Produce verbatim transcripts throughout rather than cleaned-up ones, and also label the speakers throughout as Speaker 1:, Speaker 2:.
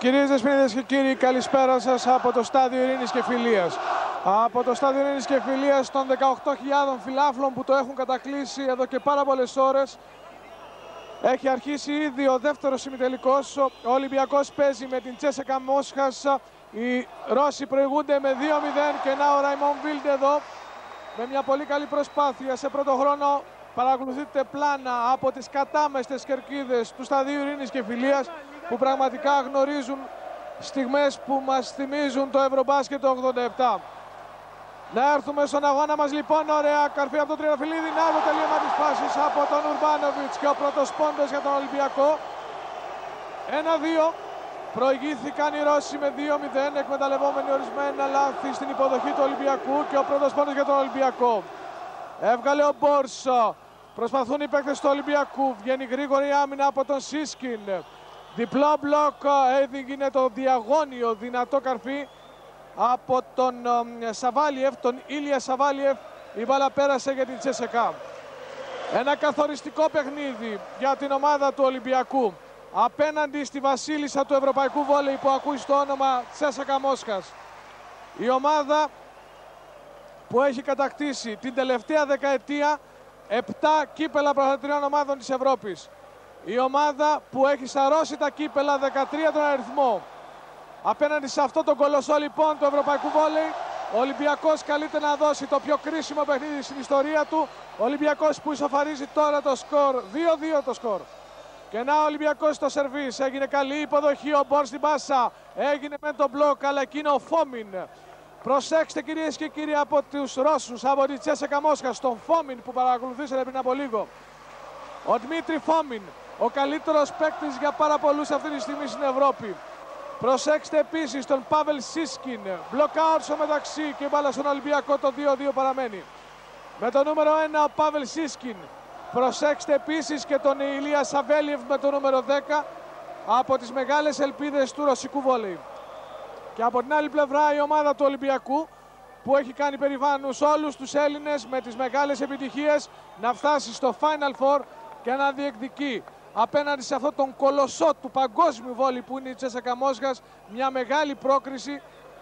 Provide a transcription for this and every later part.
Speaker 1: Κυρίες, δεσποινίδες και κύριοι, καλησπέρα σας από το Στάδιο Ειρήνης και Φιλίας. Από το Στάδιο Ειρήνης και Φιλίας των δεκαοκτώ χιλιάδων φιλάφλων που το έχουν κατακλείσει εδώ και πάρα πολλές ώρες. Έχει αρχίσει ήδη ο δεύτερος ημιτελικός. Ο Ολυμπιακός παίζει με την Τσέσσεκα Μόσχας. Οι Ρώσοι προηγούνται με δύο μηδέν και να ο Ραϊμόν Βίλντε εδώ με μια πολύ καλή προσπάθεια σε πρώτο χρόνο. Παρακολουθείτε πλάνα από τις κατάμεστες κερκίδες του Σταδίου Ειρήνης και Φιλίας που πραγματικά γνωρίζουν στιγμές που μας θυμίζουν το Ευρωμπάσκετ το ογδόντα επτά. Να έρθουμε στον αγώνα μας λοιπόν, ωραία καρφί από τον Τριανταφυλλίδη, να το τελείωμα της φάσης από τον Ουρμπάνοβιτς και ο πρώτος πόντος για τον Ολυμπιακό. ένα δύο, προηγήθηκαν οι Ρώσοι με δύο μηδέν, εκμεταλλευόμενοι ορισμένα λάθη στην υποδοχή του Ολυμπιακού και ο πρώτος πόντος για τον Ολυμπιακό. Έβγαλε ο Μπόρσο, προσπαθούν οι παίκτες του Ολυμπιακού, βγαίνει γρήγορη άμυνα από τον Σίσκιν. Διπλό μπλοκ, έγινε το διαγώνιο δυνατό καρφί από τον ε, Σαβάλιεφ, τον Ήλια Σαβάλιεφ. Η μπάλα πέρασε για την Τσέσσεκα. Ένα καθοριστικό παιχνίδι για την ομάδα του Ολυμπιακού απέναντι στη βασίλισσα του ευρωπαϊκού βόλεϊ που ακούει στο όνομα Τσέσσεκα Μόσχας. Η ομάδα που έχει κατακτήσει την τελευταία δεκαετία επτά κύπελα πρωταθλητριών ομάδων της Ευρώπης. Η ομάδα που έχει σαρώσει τα κύπελα δεκατρία τον αριθμό. Απέναντι σε αυτό το κολοσσό λοιπόν του ευρωπαϊκού βόλεϊ, ο Ολυμπιακός καλείται να δώσει το πιο κρίσιμο παιχνίδι στην ιστορία του. Ο Ολυμπιακός που ισοφαρίζει τώρα το σκορ, δύο δύο το σκορ. Και να ο Ολυμπιακός στο σερβίς, έγινε καλή υποδοχή, ο Μπορ στην πάσα, έγινε με τον μπλοκ, αλλά εκείνο ο Φόμιν. Προσέξτε κυρίες και κύριοι από τους Ρώσους, από τη Τσέσσεκα Μόσχας, τον Φόμιν που παρακολουθήσατε πριν από λίγο. Ο Δημήτρη Φόμιν, ο καλύτερος παίκτης για πάρα πολλούς αυτή τη στιγμή στην Ευρώπη. Προσέξτε επίσης τον Πάβελ Σίσκιν, μπλοκάουτ στο μεταξύ και μπάλα στον Ολυμπιακό, το δύο δύο παραμένει. Με το νούμερο ένα ο Πάβελ Σίσκιν. Προσέξτε επίσης και τον Ηλία Σαβέλιεφ με το νούμερο δέκα από τις μεγάλες ελπίδες του ρωσικού βόλεϊ. Και από την άλλη πλευρά η ομάδα του Ολυμπιακού που έχει κάνει περιβάνους όλους τους Έλληνες με τις μεγάλες επιτυχίες να φτάσει στο Final Four και να διεκδικεί απέναντι σε αυτόν τον κολοσσό του παγκόσμιου βόλεϊ που είναι η Τσέσσεκα Μόσχας μια μεγάλη πρόκριση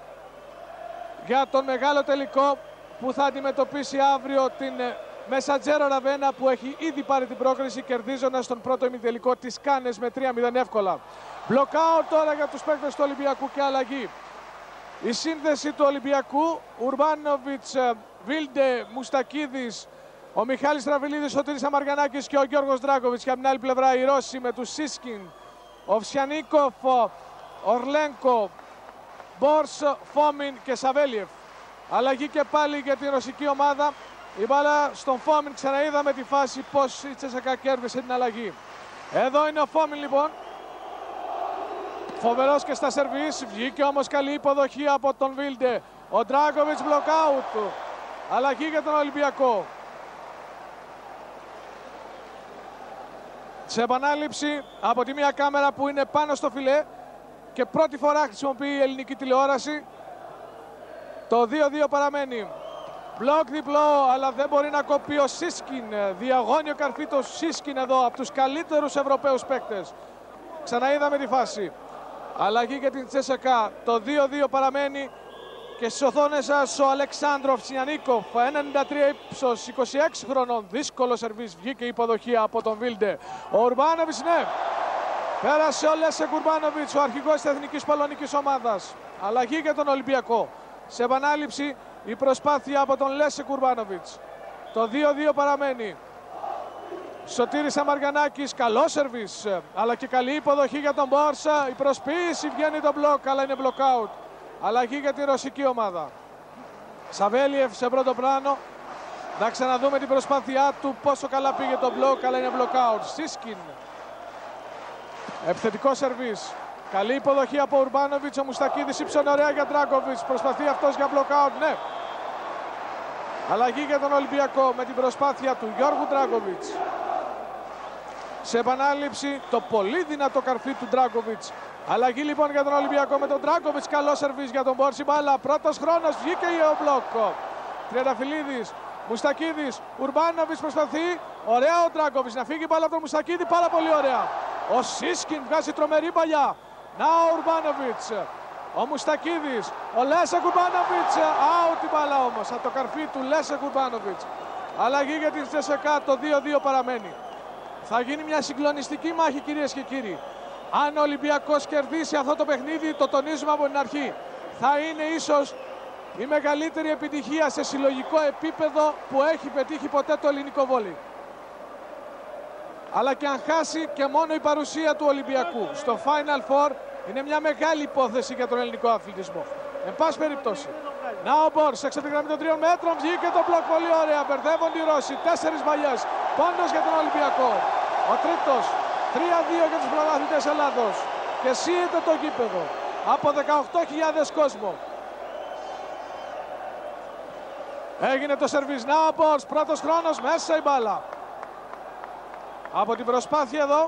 Speaker 1: για τον μεγάλο τελικό που θα αντιμετωπίσει αύριο την Μεσαντζέρο Ραβένα που έχει ήδη πάρει την πρόκριση κερδίζοντας τον πρώτο ημιτελικό της Κάνες με τρία μηδέν εύκολα. Μπλοκάουτ τώρα για τους παίκτες του Ολυμπιακού και αλλαγή. Η σύνδεση του Ολυμπιακού, Ουρμπάνοβιτς, Βίλντε, Μουστακίδης, ο Μιχάλης Τραβιλίδης, ο Σωτήρης Αμαργανάκης και ο Γιώργος Δράκοβιτς. Και από την άλλη πλευρά οι Ρώσοι με τους Σίσκιν, ο Φσιανίκοφ, Ορλένκο, Μπορς, Φόμιν και Σαβέλιεφ. Αλλαγή και πάλι για την ρωσική ομάδα. Η μπάλα στον Φόμιν, ξαναείδαμε τη φάση πως η Τσέσσεκα κέρδισε την αλλαγή. Εδώ είναι ο Φόμιν λοιπόν. Φοβερός και στα σερβίς, βγήκε όμως καλή υποδοχή από τον Βίλντε. Ο Ντράκοβιτς μπλοκάουτ. Αλλαγή για τον Ολυμπιακό. Σε επανάληψη από τη μία κάμερα που είναι πάνω στο φιλέ και πρώτη φορά χρησιμοποιεί η ελληνική τηλεόραση. Το δύο δύο παραμένει. Μπλοκ διπλό, αλλά δεν μπορεί να κοπεί ο Σίσκιν. Διαγώνιο καρφί το Σίσκιν εδώ από τους καλύτερους Ευρωπαίους παίκτες. Ξαναείδαμε τη φάση. Αλλαγή για την Τσέσσεκα. Το δύο δύο παραμένει και στις οθόνες σας ο Αλεξάνδροφ Φσιανίκοφ, ενενήντα τρία ύψος, είκοσι έξι χρονών. Δύσκολο σερβίς, βγήκε η υποδοχή από τον Βίλντε. Ο Ουρμπάνοβιτς, ναι. Πέρασε ο Λέσεκ Ουρμπάνοβιτς, ο αρχηγός της εθνικής πολωνικής ομάδας. Αλλαγή για τον Ολυμπιακό. Σε επανάληψη η προσπάθεια από τον Λέσεκ Ουρμπάνοβιτς. Το δύο δύο παραμένει. Σωτήρης Αμαργανάκης, καλό σερβίς, αλλά και καλή υποδοχή για τον Μπόρσα. Η προσποίηση, βγαίνει το μπλοκ, αλλά είναι μπλοκάουτ. Αλλαγή για τη ρωσική ομάδα. Σαβέλιεφ σε πρώτο πλάνο. Να ξαναδούμε την προσπάθειά του, πόσο καλά πήγε το μπλοκ, αλλά είναι μπλοκάουτ. Σίσκιν. Επιθετικό σερβίς. Καλή υποδοχή από Ουρμπάνοβιτς, ο Μουστακίδης ύψωνε ωραία για Ντράκοβιτς. Προσπαθεί αυτός για μπλοκάουτ, ναι. Αλλαγή για τον Ολυμπιακό με την προσπάθεια του Γιώργου Ντράκοβιτς. Σε επανάληψη το πολύ δυνατό καρφί του Ντράκοβιτς. Αλλαγή λοιπόν για τον Ολυμπιακό με τον Ντράκοβιτς. Καλό σερβίς για τον Μπόρση. Μπάλα. Πρώτος χρόνος. Βγήκε ο μπλοκ. Τριανταφυλλίδης. Μουστακίδης. Ουρμπάνοβιτς προσπαθεί. Ωραία ο Ντράκοβιτς να φύγει μπάλα από τον Μουστακίδη. Πάρα πολύ ωραία. Ο Σίσκιν βγάζει τρομερή παλιά. Να ο Ουρμπάνοβιτς. Ο Μουστακίδης. Ο Λέσεκ Ουρμπάνοβιτς. Out η μπάλα όμως από το καρφί του Λέσεκ Ουρμπάνοβιτς. Αλλαγή για την Τσέσεκα, το δύο δύο παραμένει. Θα γίνει μια συγκλονιστική μάχη, κυρίες και κύριοι. Αν ο Ολυμπιακός κερδίσει αυτό το παιχνίδι, το τονίζουμε από την αρχή, θα είναι ίσως η μεγαλύτερη επιτυχία σε συλλογικό επίπεδο που έχει πετύχει ποτέ το ελληνικό βόλεϊ. Αλλά και αν χάσει και μόνο η παρουσία του Ολυμπιακού στο Final Four, είναι μια μεγάλη υπόθεση για τον ελληνικό αθλητισμό. Εν πάση περιπτώσει, να ο Μπορς έξω από την γραμμή των τριών μέτρων, βγήκε το μπλοκ πολύ ωραία. Μπερδεύονται οι Ρώσοι, τέσσερις μαλλιές. Πόντος για τον Ολυμπιακό. Ο τρίτος, τρία δύο για τους πρωταθλητές Ελλάδος. Και σύεται το γήπεδο από δεκαοκτώ χιλιάδες κόσμο. Έγινε το σερβίς. Να ο Μπορς, πρώτος χρόνος, μέσα η μπάλα. Από την προσπάθεια εδώ.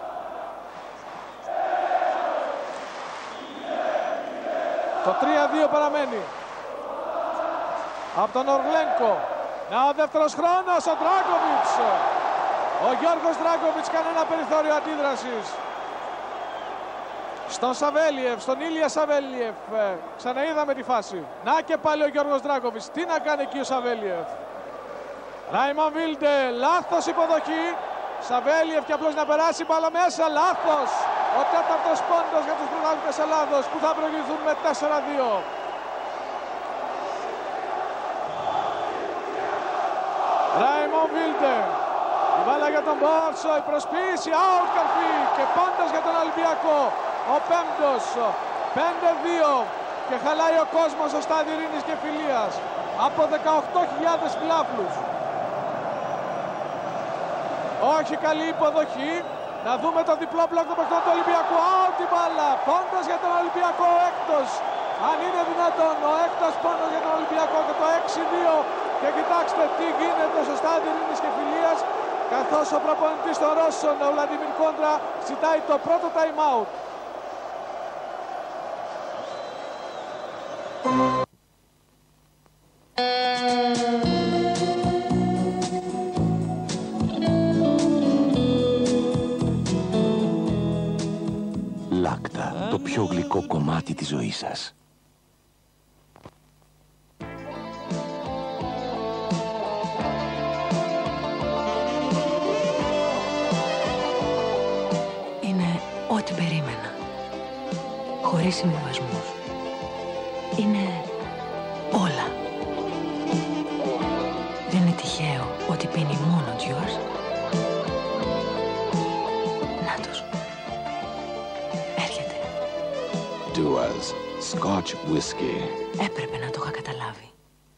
Speaker 1: Το τρία δύο παραμένει. Από τον Ορλένκο. Να ο δεύτερος χρόνος, ο Ντράγκοβιτς. Ο Γιώργος Ντράγκοβιτς κάνει ένα περιθώριο αντίδρασης. Στον Σαβέλιεφ, στον Ήλια Σαβέλιεφ. Ξαναείδαμε τη φάση. Να και πάλι ο Γιώργος Ντράγκοβιτς. Τι να κάνει εκεί ο Σαβέλιεφ. Ράιμον Βίλντε, λάθος υποδοχή. Σαβέλιεφ και απλώς να περάσει μπάλα μέσα. Λάθος. Ο τέταρτος πόντος για τους πρωταθλητές Ελλάδος που θα προηγηθούν με τέσσερα δύο. Ράιμον Βίλντε. Η μπάλα για τον Μπόρσο. Η προσποίηση. Out καρφί. Και πόντος για τον Ολυμπιακό. Ο πέμπτος. πέντε δύο. Και χαλάει ο κόσμος στο στάδιο Ειρήνης και Φιλίας. Από δεκαοκτώ χιλιάδες φιλάθλους. Όχι καλή υποδοχή. Να δούμε το διπλό μπλοκ των παιχτών του Ολυμπιακού. Out η μπάλα. Πόντος για τον Ολυμπιακό. Ο έκτος. Αν είναι δυνατόν. Ο έκτος πόντος για τον Ολυμπιακό. Και το έξι δύο. Και κοιτάξτε τι γίνεται στο στάδιο Ειρήνης και Φιλίας. Καθώς ο προπονητής των Ρώσων, ο Βλαντιμίρ Κόντρα, ζητάει το πρώτο time out.
Speaker 2: Λάκτα, το πιο γλυκό κομμάτι της ζωής σας.
Speaker 3: Είναι ό,τι περίμενα. Χωρίς συμβιβασμούς. Είναι όλα. Δεν είναι τυχαίο ότι πίνει μόνο Dior. Νάτος. Έρχεται.
Speaker 2: Duas Scotch Whisky.
Speaker 3: Έπρεπε να το είχα καταλάβει.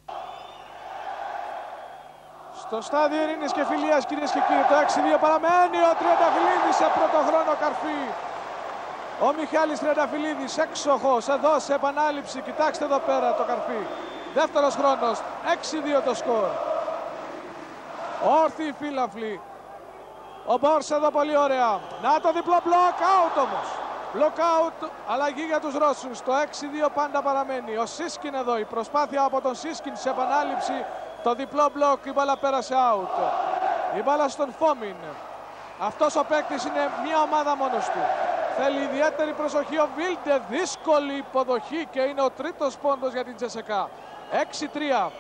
Speaker 1: Στο στάδιο Ειρήνης και Φιλίας, κυρίες και κύριοι, το έξι δύο παραμένει. Ο Τριανταφυλλίδης σε πρώτο χρόνο καρφί. Ο Μιχάλης Τριανταφυλλίδης έξοχος εδώ σε επανάληψη. Κοιτάξτε εδώ πέρα το καρφί. Δεύτερος χρόνος, έξι δύο το σκορ. Όρθιοι οι φύλαφλοι. Ο Μπορς εδώ πολύ ωραία. Να το διπλό μπλοκ, out όμως. Block out, αλλαγή για τους Ρώσους. Το έξι δύο πάντα παραμένει. Ο Σίσκιν εδώ, η προσπάθεια από τον Σίσκιν σε επανάληψη. Το διπλό μπλοκ, η μπάλα πέρασε out. Η μπάλα στον Φόμιν. Αυτός ο παίκτης είναι μια ομάδα μόνος του. Θέλει ιδιαίτερη προσοχή ο Βίλντε. Δύσκολη υποδοχή και είναι ο τρίτος πόντος για την Τσέσεκα. έξι τρία.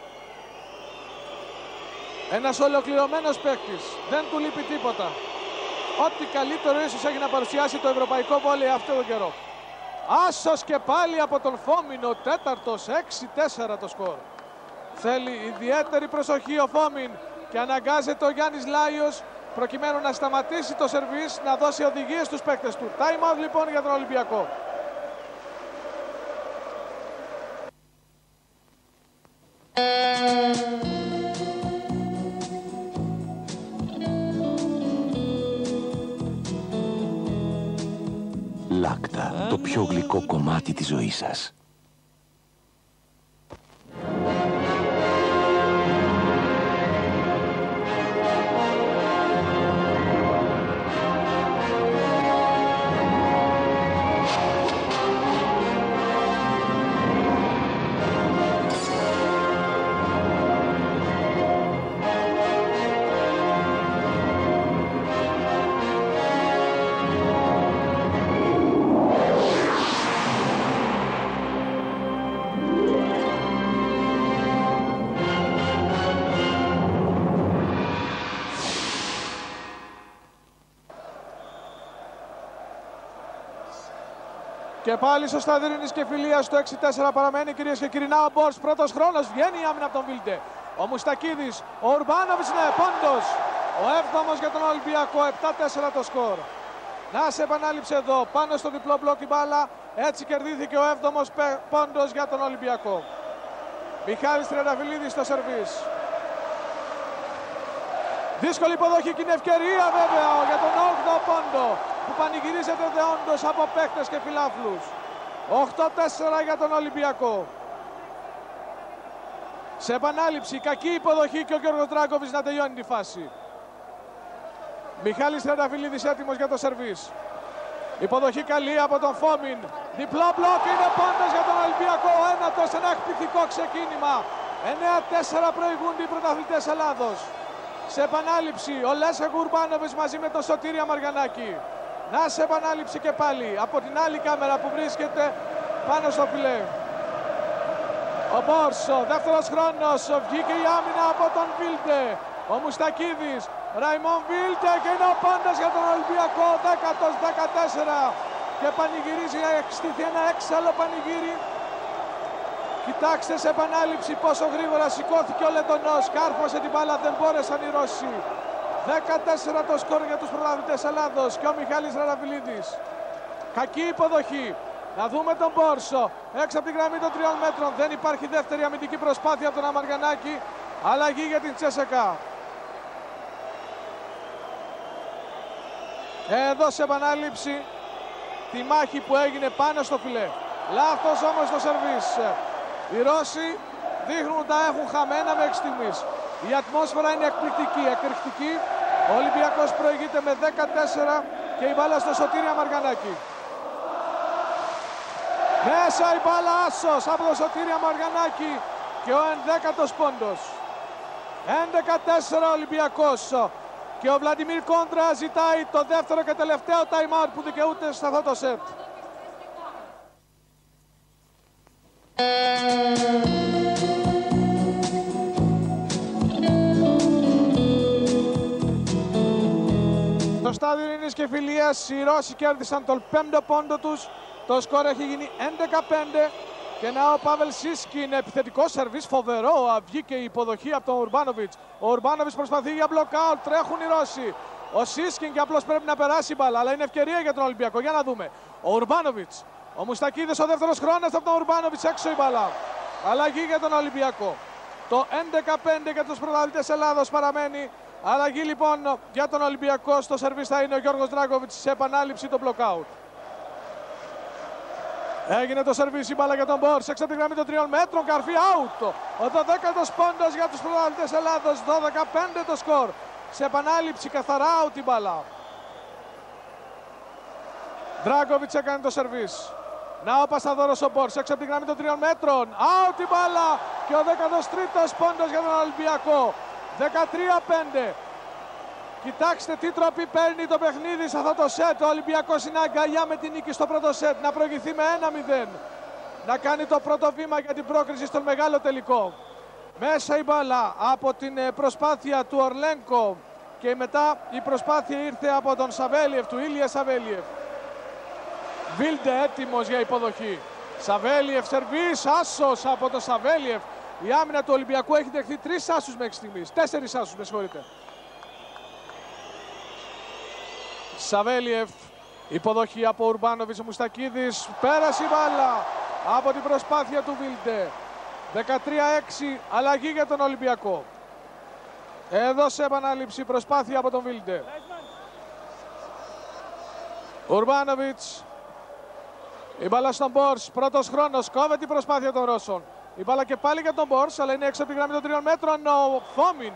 Speaker 1: Ένας ολοκληρωμένος παίκτης. Δεν του λείπει τίποτα. Ό,τι καλύτερο ίσως έχει να παρουσιάσει το ευρωπαϊκό βόλεϊ αυτόν τον καιρό. Άσος και πάλι από τον Φόμιν, ο τέταρτος, έξι τέσσερα το σκορ. Θέλει ιδιαίτερη προσοχή ο Φόμιν και αναγκάζεται ο Γιάννης Λάιος προκειμένου να σταματήσει το σερβίς, να δώσει οδηγίες στους παίκτες του. Time out λοιπόν για τον Ολυμπιακό.
Speaker 2: Λάκτα, το πιο γλυκό κομμάτι της ζωής σας.
Speaker 1: Και πάλι στο στάδιο Ειρήνης και Φιλίας το έξι τέσσερα παραμένει, κυρίες και κύριοι. Να ο Μπορς, πρώτος χρόνος, βγαίνει η άμυνα από τον Βίλντε. Ο Μουστακίδης, ο Ουρμπάνοβιτς, ναι, πόντος. Ο έβδομος για τον Ολυμπιακό, επτά τέσσερα το σκορ. Να σε επανάληψη εδώ, πάνω στο διπλό μπλοκ η μπάλα. Έτσι κερδίθηκε ο έβδομος πόντος για τον Ολυμπιακό. Μιχάλης Τριανταφυλλίδης στο σερβίς. Δύσκολη υποδοχή και είναι ευκαιρία βέβαια για τον όγδοο πόντο που πανηγυρίζεται δεόντως από παίκτες και φιλάφλους. οκτώ τέσσερα για τον Ολυμπιακό. Σε επανάληψη, κακή υποδοχή και ο Γιώργος Δράγκοβιτς να τελειώνει τη φάση. Μιχάλης Τριανταφυλλίδης έτοιμος για το σερβίς. Υποδοχή καλή από τον Φόμιν. Διπλό μπλοκ, είναι πόντος για τον Ολυμπιακό. Ένατος, ένα εκπληκτικό ξεκίνημα. εννέα τέσσερα προηγούνται οι πρωταθλητές Ελλάδος. Σε επανάληψη, ο Λέσσεκ Ουρμπάνοβιτς μαζί με τον Σωτήρια Μαργανάκη. Να σε επανάληψη και πάλι από την άλλη κάμερα που βρίσκεται πάνω στο φιλέ. Ο Μπόρσο, δεύτερος χρόνος, βγήκε η άμυνα από τον Βίλντε. Ο Μουστακίδης, Ραϊμόν Βίλντε και είναι ο πόντος για τον Ολυμπιακό, δέκατος δεκατέσσερα. Και πανηγυρίζει, στήθη ένα έξαλλο πανηγύρι. Κοιτάξτε σε επανάληψη πόσο γρήγορα σηκώθηκε ο Λετωνός, κάρφωσε την μπάλα, δεν μπόρεσαν οι Ρώσοι. δεκατέσσερα το σκορ για τους πρωταθλητές Ελλάδος και ο Μιχάλης Τριανταφυλλίδης. Κακή υποδοχή. Να δούμε τον Μπόρσο, έξω από την γραμμή των τριών μέτρων. Δεν υπάρχει δεύτερη αμυντική προσπάθεια από τον Αμαργανάκη. Αλλαγή για την Τσέσεκα. Εδώ σε επανάληψη τη μάχη που έγινε πάνω στο φιλέ. Λάθος όμως το σερβίς. Οι Ρώσοι δείχνουν ότι τα έχουν χαμένα μέχρι στιγμής. Η ατμόσφαιρα είναι εκπληκτική, εκρηκτική. Ο Ολυμπιακός προηγείται με δεκατέσσερα και η μπάλα στο Σωτήρια Μαργανάκη. Μέσα η μπάλα, άσος από το Σωτήρια Μαργανάκη και ο ενδέκατος πόντος. έντεκα τέσσερα Ολυμπιακός. Και ο Βλαντιμίρ Κόντρα ζητάει το δεύτερο και τελευταίο time out που δικαιούται σε αυτό το σετ. Στο στάδιο Ειρήνης και Φιλίας οι Ρώσοι κέρδισαν τον πέμπτο πόντο τους. Το σκορ έχει γίνει έντεκα πέντε. Και να ο Πάβελ Σίσκιν, επιθετικό σερβίς, φοβερό. Βγήκε η υποδοχή από τον Ουρμπάνοβιτς. Ο Ουρμπάνοβιτς προσπαθεί για μπλοκάουτ, τρέχουν οι Ρώσοι. Ο Σίσκιν και απλώς πρέπει να περάσει η μπάλα, αλλά είναι ευκαιρία για τον Ολυμπιακό. Για να δούμε. Ο Ουρμπάνοβιτς, ο Μουστακίδης, ο δεύτερος χρόνος από τον Ουρμπάνοβιτς, έξω η μπάλα. Αλλαγή για τον Ολυμπιακό. Το έντεκα πέντε για τους πρωταθλητές Ελλάδος παραμένει. Αλλαγή λοιπόν για τον Ολυμπιακό. Στο σερβίς θα είναι ο Γιώργος Δράγκοβιτς σε επανάληψη το μπλοκάουτ. Έγινε το σερβίς, η μπάλα για τον Μπορς, έξω από τη γραμμή των τριών μέτρων, καρφί, out. Ο δωδέκατος πόντος για τους πρωταθλητές Ελλάδος, δώδεκα πέντε το σκορ. Σε επανάληψη, καθαρά out η μπάλα. Δράγκοβιτς έκανε το σερβίς. Να ο Πασαδόρος ο Μπορς, έξω από τη γραμμή των τριών μέτρων, out η μπάλα. Και ο δέκατος τρίτος πόντος για τον Ολυμπιακό, δεκατρία πέντε. Κοιτάξτε τι τροπή παίρνει το παιχνίδι σε αυτό το σετ. Ο Ολυμπιακός είναι αγκαλιά με την νίκη στο πρώτο σετ. Να προηγηθεί με ένα μηδέν. Να κάνει το πρώτο βήμα για την πρόκριση στον μεγάλο τελικό. Μέσα η μπάλα από την προσπάθεια του Ορλένκο. Και μετά η προσπάθεια ήρθε από τον Σαβέλιεφ, του Ήλια Σαβέλιεφ. Βίλντε έτοιμος για υποδοχή. Σαβέλιεφ, σερβίς, άσος από τον Σαβέλιεφ. Η άμυνα του Ολυμπιακού έχει δεχθεί τρεις άσους μέχρι στιγμής. Τέσσερις άσους, με συγχωρείτε. Σαβέλιεφ, υποδοχή από Ουρμπάνοβιτς, Μουστακίδης, πέρασε η μπάλα από την προσπάθεια του Βίλντε. δεκατρία έξι, αλλαγή για τον Ολυμπιακό. Εδώ σε επανάληψη προσπάθεια από τον Βίλντε. Ουρμπάνοβιτς, η μπάλα στον Μπορς, πρώτος χρόνος, κόβεται η προσπάθεια των Ρώσων. Η μπάλα και πάλι για τον Μπορς, αλλά είναι έξω από τη γραμμή των τριών μέτρων ο Φόμιν.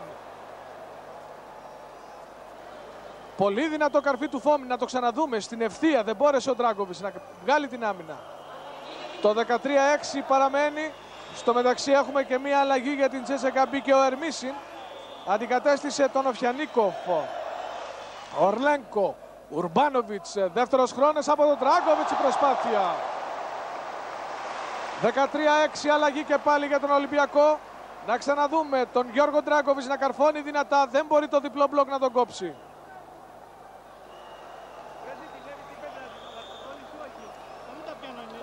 Speaker 1: Πολύ δυνατό καρφί του Φόμιν, να το ξαναδούμε στην ευθεία. Δεν μπόρεσε ο Δράγκοβιτς να βγάλει την άμυνα. Το δεκατρία έξι παραμένει. Στο μεταξύ έχουμε και μία αλλαγή για την Τσέσεκα. Μπήκε ο Ερμίσιν. Αντικατέστησε τον Οφιανίκοφ. Ορλένκο. Ουρμπάνοβιτς. Δεύτερος χρόνος από τον Δράγκοβιτς η προσπάθεια. δεκατρία έξι αλλαγή και πάλι για τον Ολυμπιακό. Να ξαναδούμε τον Γιώργο Δράγκοβιτς να καρφώνει δυνατά. Δεν μπορεί το διπλό μπλοκ να τον κόψει.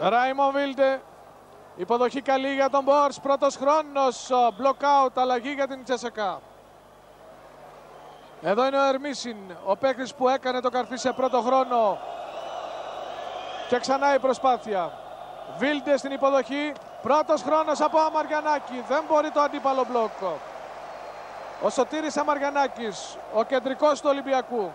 Speaker 1: Ράιμον Βίλντε. Υποδοχή καλή για τον Μπορς. Πρώτος χρόνος. Block out. Αλλαγή για την Τσέσσεκα. Εδώ είναι ο Ερμίσιν, ο παίκτης που έκανε το καρφί σε πρώτο χρόνο. Και ξανά η προσπάθεια. Βίλντε στην υποδοχή. Πρώτος χρόνος από Αμαριανάκη. Δεν μπορεί το αντίπαλο μπλοκ. Ο Σωτήρης Αμαριανάκης, ο κεντρικός του Ολυμπιακού.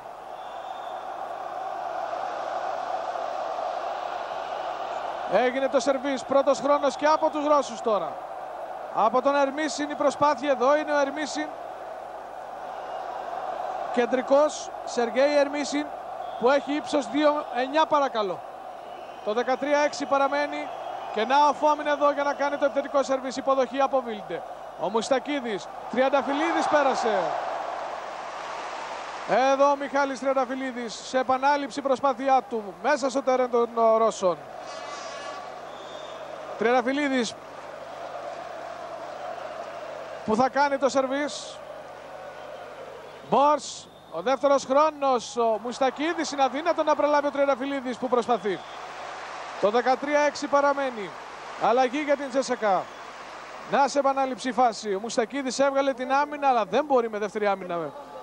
Speaker 1: Έγινε το σερβίς. Πρώτος χρόνος και από τους Ρώσους τώρα. Από τον Ερμίσιν η προσπάθεια. Εδώ είναι ο Ερμίσιν. Κεντρικός Σεργέη Ερμίσιν, που έχει ύψος δύο εννιά παρακαλώ. Το δεκατρία έξι παραμένει και να ο Φόμιν εδώ για να κάνει το επιθετικό σερβίς. Υποδοχή από Βίλντε. Ο Μουστακίδης. Τριανταφυλλίδης πέρασε. Εδώ ο Μιχάλης Τριανταφυλλίδης σε επανάληψη προσπάθειά του μέσα στο τέρεν των Ρώσων. Τριανταφυλλίδης που θα κάνει το σερβίς. Μπορς, ο δεύτερος χρόνος. Ο Μουστακίδης, είναι αδύνατο να προλάβει ο Τριανταφυλλίδης που προσπαθεί. Το δεκατρία έξι παραμένει. Αλλαγή για την Τσέσσεκα. Να σε επανάληψη φάση. Ο Μουστακίδης έβγαλε την άμυνα, αλλά δεν μπορεί με δεύτερη άμυνα.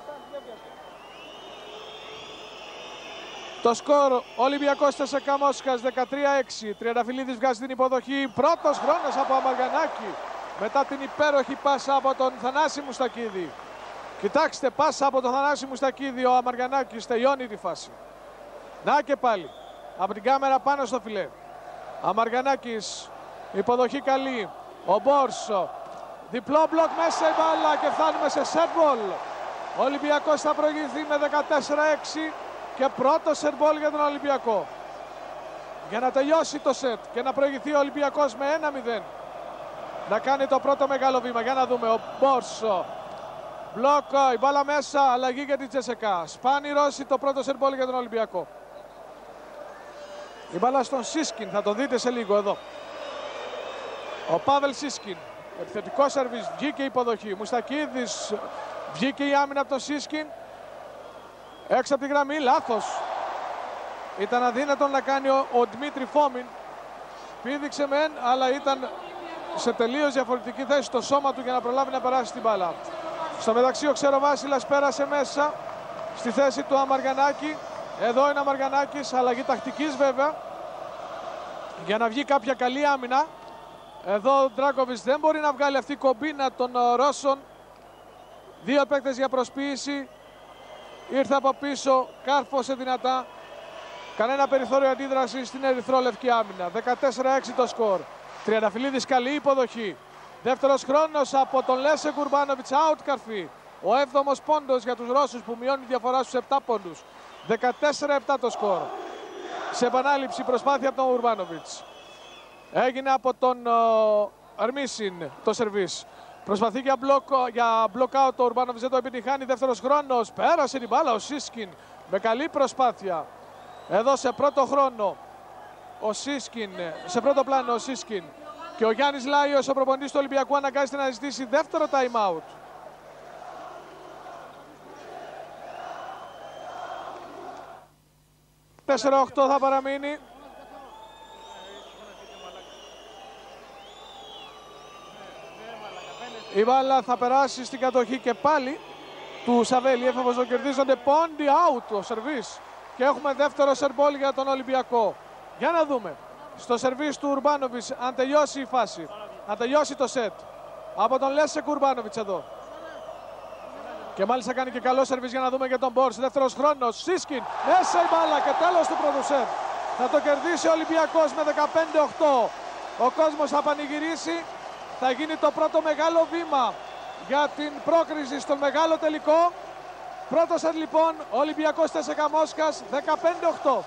Speaker 1: Το σκορ Ολυμπιακός Τσέσσεκα Μόσχας δεκατρία έξι. Τριανταφυλλίδης βγάζει την υποδοχή. Πρώτος χρόνος από Αμαριανάκη. Μετά την υπέροχη πάσα από τον Θανάση Μουστακίδη. Κοιτάξτε, πάσα από τον Θανάση Μουστακίδη, ο Αμαριανάκης τελειώνει τη φάση. Να και πάλι, από την κάμερα πάνω στο φιλέ. Αμαριανάκης, υποδοχή καλή. Ο Μπορς, διπλό μπλοκ μέσα η μπάλα και φτάνουμε σε σετ μπολ. Ο Ολυμπιακός θα προηγηθεί με δεκατέσσερα έξι και πρώτο σετ μπολ για τον Ολυμπιακό. Για να τελειώσει το σετ και να προηγηθεί ο Ολυμπιακός με ένα μηδέν. Να κάνει το πρώτο μεγάλο βήμα. Για να δούμε, ο Μπορς. Μπλοκ, η μπάλα μέσα, αλλαγή για την Τσέσσεκα. Σπάνι Ρώση, το πρώτο σερ μπολ για τον Ολυμπιακό. Η μπάλα στον Σίσκιν, θα το δείτε σε λίγο εδώ. Ο Πάβελ Σίσκιν, επιθετικό σερβίς, βγήκε η υποδοχή. Μουστακίδης, βγήκε η άμυνα από τον Σίσκιν. Έξω από τη γραμμή, λάθος. Ήταν αδύνατον να κάνει ο, ο Δημήτρη Φόμιν. Πήδηξε μεν, αλλά ήταν σε τελείως διαφορετική θέση το σώμα του για να προλάβει να περάσει την μπάλα. Στο μεταξύ ο Ξεροβάσιλας πέρασε μέσα στη θέση του Αμαριανάκη. Εδώ είναι ο Αμαριανάκης, αλλαγή τακτικής βέβαια, για να βγει κάποια καλή άμυνα. Εδώ ο Ντράκοβιτς δεν μπορεί να βγάλει αυτή η κομπίνα των Ρώσων. Δύο παίκτες για προσποίηση. Ήρθε από πίσω, κάρφωσε δυνατά. Κανένα περιθώριο αντίδραση στην ερυθρόλευκη άμυνα. δεκατέσσερα έξι το σκορ. Τριανταφυλλίδης καλή υποδοχή. Δεύτερος χρόνος από τον Λέσσε Ουρμπάνοβιτς, out καρφί. Ο έβδομος πόντος για τους Ρώσους που μειώνει τη διαφορά στους επτά πόντους. δεκατέσσερα επτά το σκορ. Σε επανάληψη προσπάθεια από τον Ουρμπάνοβιτς. Έγινε από τον Ερμίσιν το σερβίς. Προσπαθεί για block, για block out ο Ουρμπάνοβιτς, δεν το επιτυχάνει. Δεύτερος χρόνος, πέρασε την μπάλα ο Σίσκιν με καλή προσπάθεια. Εδώ σε πρώτο χρόνο ο Σίσκιν, σε πρώτο πλάνο ο Σίσκιν. Και ο Γιάννης Λάιος, ο προπονητής του Ολυμπιακού, αναγκάζεται να ζητήσει δεύτερο time out. τέσσερα οκτώ θα παραμείνει. Η μπάλα θα περάσει στην κατοχή και πάλι του Σαβέλη. Έφαβος το κερδίζονται. Πόντι out ο σερβίς. Και έχουμε δεύτερο σερμπόλ για τον Ολυμπιακό. Για να δούμε. Στο σερβίς του Ουρμπάνοβιτς, αν τελειώσει η φάση, αν τελειώσει το σετ. Από τον Λέσεκ Ουρμπάνοβιτς εδώ. Και μάλιστα κάνει και καλό σερβίς για να δούμε και τον Μπορς. Δεύτερος χρόνος. Σίσκιν. Μέσα η μπάλα και τέλος του πρώτου σετ. Θα το κερδίσει ο Ολυμπιακός με δεκαπέντε οκτώ. Ο κόσμος θα πανηγυρίσει. Θα γίνει το πρώτο μεγάλο βήμα για την πρόκριση στον μεγάλο τελικό. Πρώτο σετ λοιπόν, Ολυμπιακός Τσέσσεκα Μόσχας, δεκαπέντε οκτώ.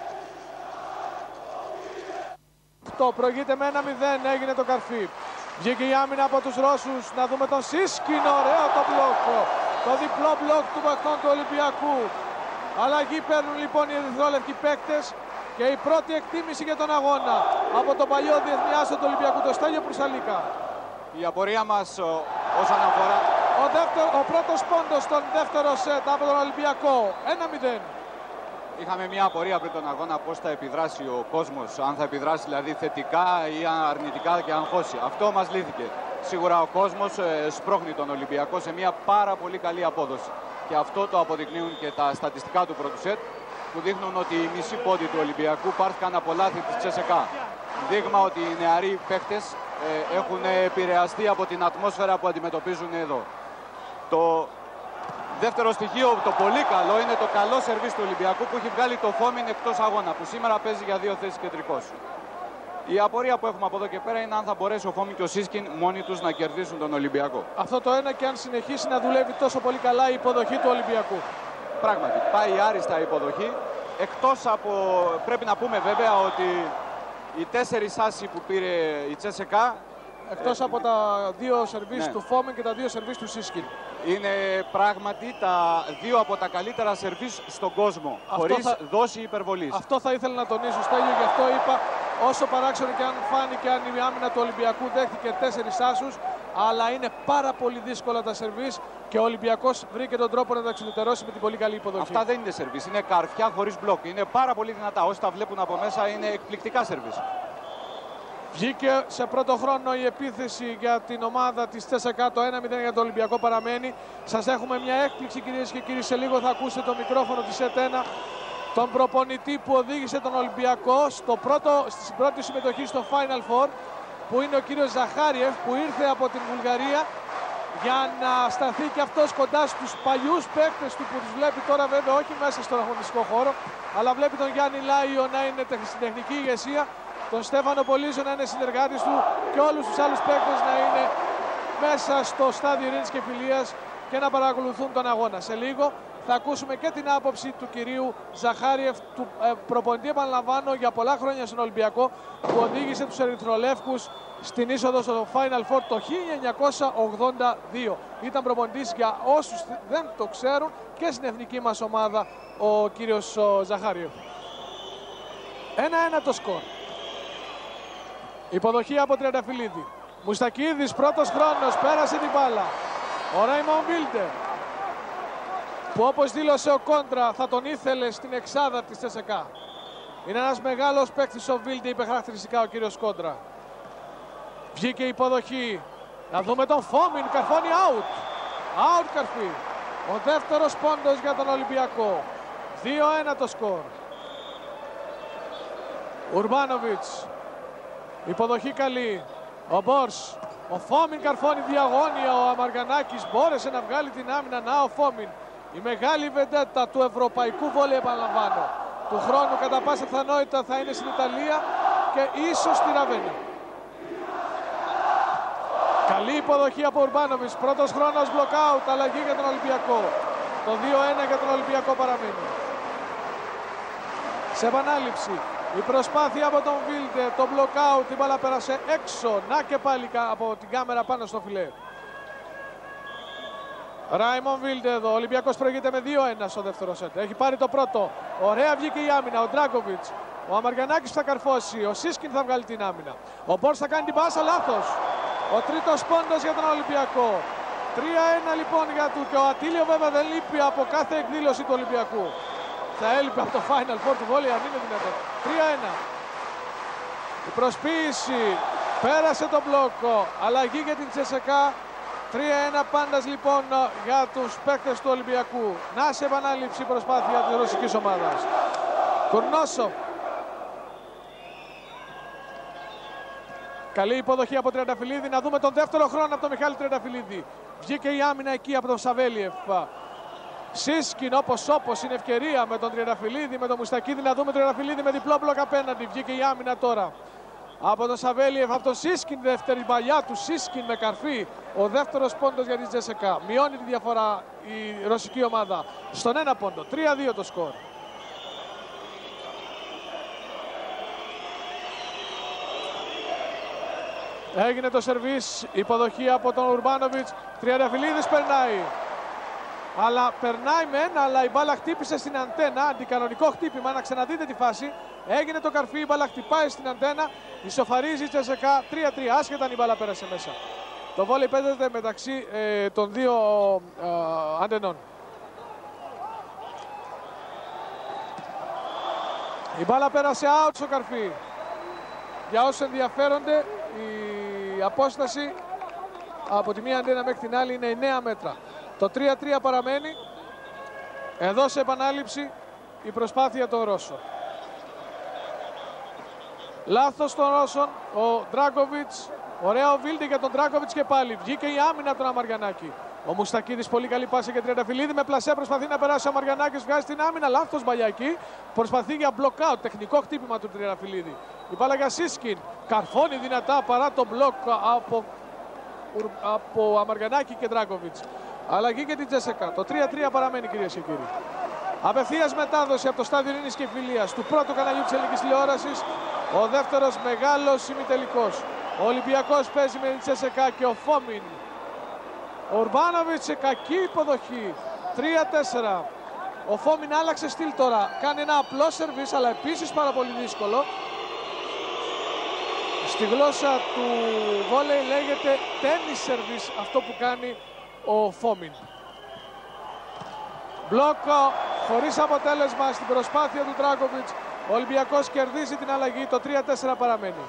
Speaker 1: Το προηγείται με ένα μηδέν, έγινε το καρφί. Βγήκε η άμυνα από τους Ρώσους. Να δούμε τον Σίσκιν, ωραίο το μπλοκ. Το διπλό μπλοκ του παιχτών του Ολυμπιακού. Αλλαγή παίρνουν λοιπόν οι ερυθρόλευκοι παίκτες. Και η πρώτη εκτίμηση για τον αγώνα από τον παλιό διεθνή άσο του Ολυμπιακού, το Στέλιο Προυσαλίκα.
Speaker 4: Η απορία μας ο, όσον αφορά...
Speaker 1: Ο, δεύτερο, ο πρώτος πόντος στον δεύτερο σετ από τον Ολυμπιακό. ένα μηδέν.
Speaker 4: Είχαμε μια απορία πριν τον αγώνα πώς θα επιδράσει ο κόσμος, αν θα επιδράσει δηλαδή θετικά ή αρνητικά και αγχώσει. Αυτό μας λύθηκε. Σίγουρα ο κόσμος ε, σπρώχνει τον Ολυμπιακό σε μια πάρα πολύ καλή απόδοση. Και αυτό το αποδεικνύουν και τα στατιστικά του πρώτου σετ, που δείχνουν ότι οι μισοί πόντοι του Ολυμπιακού πάρθηκαν από λάθη της Τσέσεκα. Δείγμα ότι οι νεαροί παίχτες ε, έχουν επηρεαστεί από την ατμόσφαιρα που αντιμετωπίζουν εδώ. Το δεύτερο στοιχείο, το πολύ καλό, είναι το καλό σερβίς του Ολυμπιακού που έχει βγάλει το Φόμιν εκτός αγώνα, που σήμερα παίζει για δύο θέσεις κεντρικός. Η απορία που έχουμε από εδώ και πέρα είναι αν θα μπορέσει ο Φόμιν και ο Σίσκιν μόνοι τους να κερδίσουν τον Ολυμπιακό.
Speaker 1: Αυτό το ένα, και αν συνεχίσει να δουλεύει τόσο πολύ καλά η υποδοχή του Ολυμπιακού.
Speaker 4: Πράγματι, πάει άριστα η υποδοχή. Εκτός από, πρέπει να πούμε βέβαια ότι οι τέσσερις άσοι που πήρε η Τσέσεκα,
Speaker 1: εκτός ε, από τα δύο σερβίς
Speaker 4: ναι.
Speaker 1: του Φόμιν και τα δύο σερβίς του Σίσκιν,
Speaker 4: είναι πράγματι τα δύο από τα καλύτερα σερβίς στον κόσμο, αυτό χωρίς θα... δόση υπερβολής.
Speaker 1: Αυτό θα ήθελα να τονίσω, Στέλιο, γι' αυτό είπα, όσο παράξενο και αν φάνηκε, αν η άμυνα του Ολυμπιακού δέχτηκε τέσσερις άσους, αλλά είναι πάρα πολύ δύσκολα τα σερβίς και ο Ολυμπιακός βρήκε τον τρόπο να τα εξουδετερώσει με την πολύ καλή υποδοχή.
Speaker 4: Αυτά δεν είναι σερβίς, είναι καρφιά χωρίς μπλοκ. Είναι πάρα πολύ δυνατά. Όσοι τα βλέπουν από μέσα είναι εκπληκτικά σερβίς.
Speaker 1: Βγήκε σε πρώτο χρόνο η επίθεση για την ομάδα της Τσέσεκα, το ένα μηδέν για το Ολυμπιακό παραμένει. Σας έχουμε μια έκπληξη, κυρίες και κύριοι, σε λίγο θα ακούσετε το μικρόφωνο της ΕΤΕΝΑ, τον προπονητή που οδήγησε τον Ολυμπιακό στο πρώτο, στην πρώτη συμμετοχή στο Final Four, που είναι ο κύριος Ζαχάριεφ, που ήρθε από την Βουλγαρία για να σταθεί και αυτός κοντά στους παλιούς παίκτες του, που τους βλέπει τώρα βέβαια όχι μέσα στον αγωνιστικό χώρο, αλλά βλέπει τον Γιάννη Λάιο να είναι στην τεχνική ηγεσία, τον Στέφανο Πολύζο να είναι συνεργάτης του και όλους τους άλλους παίκτες να είναι μέσα στο στάδιο ειρήνης και φιλίας και να παρακολουθούν τον αγώνα. Σε λίγο θα ακούσουμε και την άποψη του κυρίου Ζαχάριεφ, του ε, προπονητή, επαναλαμβάνω, για πολλά χρόνια στον Ολυμπιακό, που οδήγησε τους ερυθρολεύκους στην είσοδο στο Final Four το χίλια εννιακόσια ογδόντα δύο. Ήταν προπονητής, για όσους δεν το ξέρουν, και στην εθνική μας ομάδα ο κύριος ο Ζαχάριεφ. ένα ένα το σκορ. Υποδοχή από Τριανταφυλλίδη. Μουστακίδης, πρώτος χρόνος, πέρασε την μπάλα. Ο Ράιμον Βίλντε, που όπως δήλωσε ο Κόντρα θα τον ήθελε στην εξάδα της Τσέσεκα. Είναι ένας μεγάλος παίκτης ο Βίλντε, είπε χαρακτηριστικά ο κύριος Κόντρα. Βγήκε η υποδοχή. Να δούμε τον Φόμιν, καρφώνει out. Out καρφί. Ο δεύτερος πόντος για τον Ολυμπιακό. δύο ένα το σκορ. Ουρμπάνοβιτς. Υποδοχή καλή. Ο Μπορς. Ο Φόμιν καρφώνει διαγώνια. Ο Αμαργανάκης μπόρεσε να βγάλει την άμυνα. Να ο Φόμιν. Η μεγάλη βεντέτα του ευρωπαϊκού βόλεϊ, επαναλαμβάνω. Του χρόνου κατά πάσα πιθανότητα θα είναι στην Ιταλία και ίσως στη Ραβένα. Καλή υποδοχή από Ουρμπάνοβιτς. Πρώτος χρόνος blockout. Αλλαγή για τον Ολυμπιακό. Το δύο ένα για τον Ολυμπιακό παραμένει. Σε επανάληψη. Η προσπάθεια από τον Βίλντε, το blockout, η μπάλα πέρασε έξω. Να και πάλι από την κάμερα πάνω στο φιλέ. Ράιμον Βίλντε εδώ. Ο Ολυμπιακός προηγείται με δύο ένα στο δεύτερο σετ. Έχει πάρει το πρώτο. Ωραία βγήκε η άμυνα. Ο Ντράγκοβιτς. Ο Αμαργανάκης θα καρφώσει. Ο Σίσκιν θα βγάλει την άμυνα. Ο Μπορς θα κάνει την πάσα, λάθος. Ο τρίτος πόντος για τον Ολυμπιακό. τρία ένα λοιπόν για του. Και ο Ατήλιο βέβαια δεν λείπει από κάθε εκδήλωση του Ολυμπιακού. Θα έλειπε από το Final Four του βόλεϊ, αν είναι δυνατόν. τρία ένα. Η προσποίηση. Πέρασε τον μπλόκο. Αλλαγή για την Τσέσεκα. τρία ένα πάντας λοιπόν για τους παίκτες του Ολυμπιακού. Να σε επανάληψη προσπάθεια της ρωσικής ομάδας. Κουρνόσο. Καλή υποδοχή από Τριανταφυλλίδη. Να δούμε τον δεύτερο χρόνο από τον Μιχάλη Τριανταφυλλίδη. Βγήκε η άμυνα εκεί από τον Σαβέλιεφ. Σίσκιν όπως όπως είναι ευκαιρία με τον Τριανταφυλλίδη, με τον Μουστακίδη. Να δούμε τον Τριανταφυλλίδη με διπλό μπλοκ απέναντι. Βγήκε η άμυνα τώρα από τον Σαβέλιεφ, από τον Σίσκιν. Δεύτερη παλιά του Σίσκιν με καρφί. Ο δεύτερος πόντος για την Τσέσεκα. Μειώνει τη διαφορά η ρωσική ομάδα στον ένα πόντο. τρία δύο το σκορ. Έγινε το σερβίς, υποδοχή από τον Ουρμπάνοβιτς. Τριανταφυλλίδης περνάει. Αλλά περνάει μεν, αλλά η μπάλα χτύπησε στην αντένα. Αντικανονικό χτύπημα, να ξαναδείτε τη φάση. Έγινε το καρφί, η μπάλα χτυπάει στην αντένα. Ισοφαρίζει η Τσέσεκα τρία τρία, άσχετα αν η μπάλα πέρασε μέσα. Το βόλεϊ παίζεται μεταξύ ε, των δύο ε, αντενών. Η μπάλα πέρασε out στο καρφί. Για όσους ενδιαφέρονται, η απόσταση από τη μία αντένα μέχρι την άλλη είναι εννέα μέτρα. Το τρία τρία παραμένει. Εδώ σε επανάληψη η προσπάθεια των Ρώσων. Λάθος των Ρώσων, ο Ντράγκοβιτς. Ωραίο Βίλντε για τον Ντράγκοβιτς και πάλι. Βγήκε η άμυνα τον Αμαριανάκη. Ο Μουστακίδης, πολύ καλή πάση για Τριανταφυλλίδη. Με πλασέ προσπαθεί να περάσει ο Αμαριανάκης. Βγάζει την άμυνα. Λάθος Μπαγιακή. Προσπαθεί για block out. Τεχνικό χτύπημα του Τριανταφυλλίδη. Η μπάλα για Σίσκιν. Καρφώνει δυνατά παρά το μπλοκ από, από Αμαριανάκη και Ντράγκοβιτς. Αλλαγή και την Τσέσεκα. Το τρία τρία παραμένει, κυρίες και κύριοι. Απευθείας μετάδοση από το στάδιο Ειρήνης και Φιλίας του πρώτου καναλιού της ελληνικής τηλεόρασης. Ο δεύτερος μεγάλος ημιτελικός. Ο Ολυμπιακός παίζει με την Τσέσεκα και ο Φόμιν. Ο Ουρμπάνοβιτς σε κακή υποδοχή. τρία τέσσερα. Ο Φόμιν άλλαξε στυλ τώρα. Κάνει ένα απλό σερβίς, αλλά επίσης πάρα πολύ δύσκολο. Στη γλώσσα του βόλεϊ λέγεται τένις σερβίς αυτό που κάνει ο Φόμιν. Μπλοκ χωρίς αποτέλεσμα στην προσπάθεια του Ντράγκοβιτς. Ο Ολυμπιακός κερδίζει την αλλαγή. Το τρία τέσσερα παραμένει.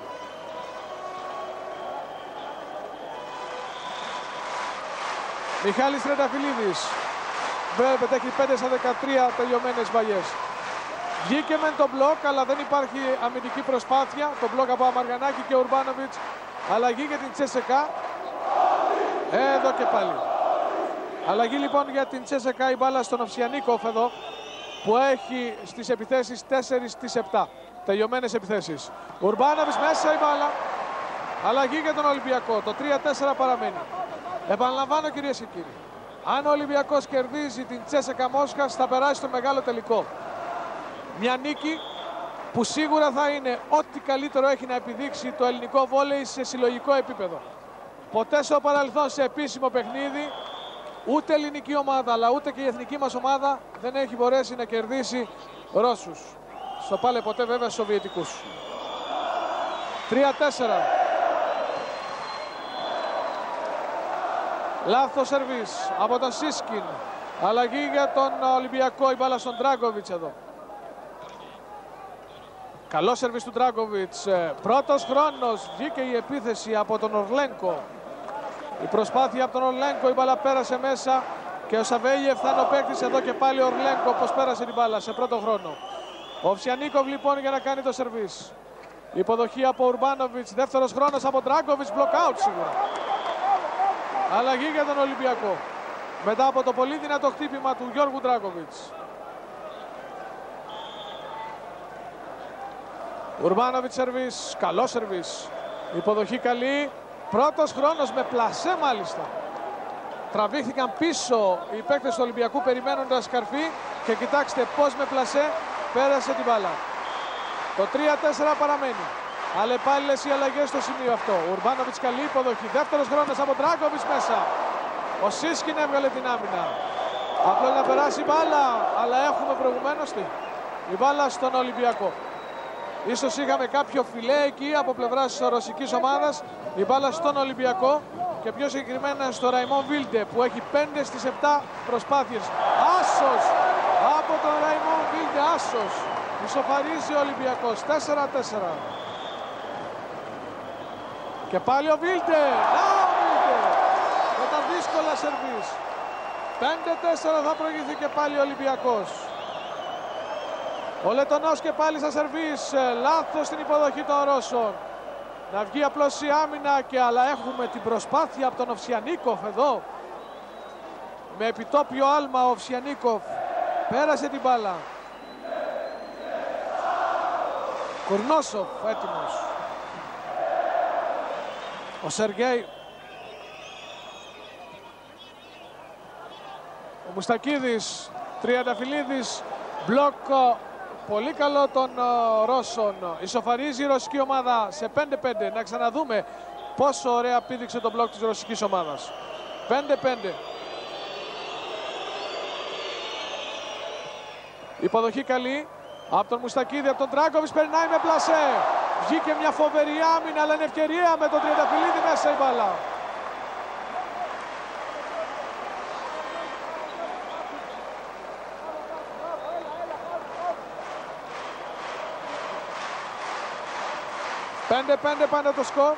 Speaker 1: Μιχάλης Τριανταφυλλίδης. Βλέπετε έχει πέντε στα δεκατρία τελειωμένες βαγιές. Βγήκε μεν το μπλοκ, αλλά δεν υπάρχει αμυντική προσπάθεια. Το μπλοκ από Αμαριανάκη και Ουρμπάνοβιτς. Αλλαγή για την Τσέσεκα. Εδώ και πάλι. Αλλαγή λοιπόν για την Τσέσεκα, η μπάλα στον Οφσιανίκοφ εδώ, που έχει στις επιθέσεις τέσσερα στις επτά. Τελειωμένες επιθέσεις. Ουρμπάνοβιτς μέσα η μπάλα. Αλλαγή για τον Ολυμπιακό. Το τρία τέσσερα παραμένει. Επαναλαμβάνω, κυρίες και κύριοι. Αν ο Ολυμπιακός κερδίζει την Τσέσεκα Μόσχας, θα περάσει στο μεγάλο τελικό. Μια νίκη που σίγουρα θα είναι ό,τι καλύτερο έχει να επιδείξει το ελληνικό βόλεϊ σε συλλογικό επίπεδο. Ποτέ στο παρελθόν σε επίσημο παιχνίδι, ούτε ελληνική ομάδα αλλά ούτε και η εθνική μας ομάδα δεν έχει μπορέσει να κερδίσει Ρώσους. Στο πάλε ποτέ βέβαια Σοβιετικούς. τρία τέσσερα. Λάθος σερβίς από τον Σίσκιν. Αλλαγή για τον Ολυμπιακό, η μπάλα στον Ντράγκοβιτς εδώ. Καλό σερβίς του Ντράγκοβιτς. Πρώτος χρόνος. Βγήκε η επίθεση από τον Ορλένκο. Η προσπάθεια από τον Ορλένκο, η μπάλα πέρασε μέσα και ο Σαβέλιεφ θα είναι ο παίκτης εδώ και πάλι ο Ορλένκο πως πέρασε την μπάλα σε πρώτο χρόνο. Ο Οφσιανίκοφ λοιπόν για να κάνει το σερβίς. Υποδοχή από Ουρμπάνοβιτς. Δεύτερος χρόνος από Ντράγκοβιτς. Block out σίγουρα. Αλλαγή για τον Ολυμπιακό. Μετά από το πολύ δυνατό χτύπημα του Γιώργου Ντράγκοβιτς. Ουρμπάνοβιτς σερβίς. Καλό σερβίς. Υποδοχή καλή. Πρώτος χρόνος με πλασέ μάλιστα. Τραβήχθηκαν πίσω οι παίκτες του Ολυμπιακού περιμένοντας καρφί και κοιτάξτε πώς με πλασέ πέρασε την μπάλα. Το τρία τέσσερα παραμένει. Αλλεπάλληλες οι αλλαγές στο σημείο αυτό. Ουρμπάνοβιτς καλή υποδοχή. Δεύτερος χρόνος από Ντράγκοβιτς μέσα. Ο Σίσκιν έβγαλε την άμυνα. Απλό να περάσει η μπάλα, αλλά έχουμε προηγουμένως τι. Η μπάλα στον Ολυμπιακό. Ίσως είχαμε κάποιο φιλέ εκεί από πλευράς της ρωσικής ομάδας. Η μπάλα στον Ολυμπιακό και πιο συγκεκριμένα στο Ραϊμόν Βίλντε που έχει πέντε στις επτά προσπάθειες. Άσος από τον Ραϊμόν Βίλντε, άσος. Ισοφαρίζει ο Ολυμπιακός, τέσσερα τέσσερα. Και πάλι ο Βίλντε, να ο Βίλντε, με τα δύσκολα σερβίς. πέντε τέσσερα θα προηγηθεί και πάλι ο Ολυμπιακός. Ο Λετονός και πάλι στα σερβίς, λάθος στην υποδοχή των Ρώσων. Να βγει απλώς η άμυνα και αλλά έχουμε την προσπάθεια από τον Οφσιανίκοφ εδώ. Με επιτόπιο άλμα ο Οφσιανίκοφ πέρασε την μπάλα. Κουρνόσοφ έτοιμος. Ο Σεργέη. Ο Μουστακίδης, Τριανταφυλλίδης, μπλοκ πολύ καλό των uh, Ρώσων. Ισοφαρίζει η ρωσική ομάδα σε πέντε πέντε. Να ξαναδούμε πόσο ωραία πήδηξε το μπλοκ της ρωσικής ομάδας. πέντε πέντε. Υποδοχή καλή από τον Μουστακίδη, από τον Ντράγκοβιτς, περνάει με πλασέ. Βγήκε μια φοβερή άμυνα, αλλά είναι ευκαιρία με τον Τριανταφυλλίδη μέσα η μπάλα. πέντε πέντε πάντα το σκορ.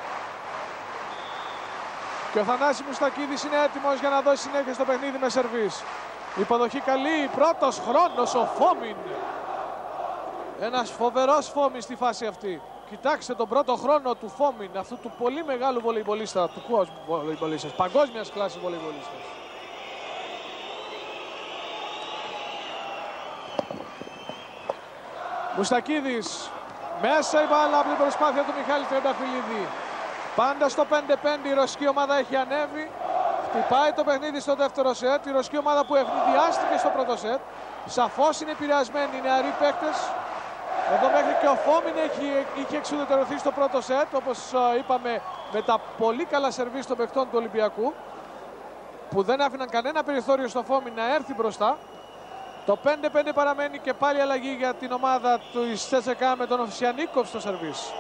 Speaker 1: Και ο Θανάσης Μουστακίδης είναι έτοιμος για να δώσει συνέχεια στο παιχνίδι με σερβίς. Υποδοχή καλή, πρώτος χρόνος ο Φόμιν. Ένας φοβερός Φόμιν στη φάση αυτή. Κοιτάξτε τον πρώτο χρόνο του Φόμιν, αυτού του πολύ μεγάλου βολεϊμπολίστα, του κόσμου βολεϊμπολίστας, παγκόσμιας κλάσης βολεϊμπολίστας. Μουστακίδης, μέσα η μπάλα από την προσπάθεια του Μιχάλη Τριανταφυλλίδη. Πάντα στο πέντε πέντε η ρωσική ομάδα έχει ανέβει. Χτυπάει το παιχνίδι στο δεύτερο σετ. Η ρωσική ομάδα που ευνηδιάστηκε στο πρώτο σετ. Σαφώς είναι επηρεασμένοι οι νεαροί παίκτες. Εδώ μέχρι και ο Φόμιν έχει, είχε εξουδετερωθεί στο πρώτο σετ, όπως είπαμε, με τα πολύ καλά σερβίς των παιχτών του Ολυμπιακού, που δεν άφηναν κανένα περιθώριο στο Φόμιν να έρθει μπροστά. Το πέντε πέντε παραμένει και πάλι αλλαγή για την ομάδα του Τσέσσεκα με τον Οφσιανίκοφ στο σερβίς.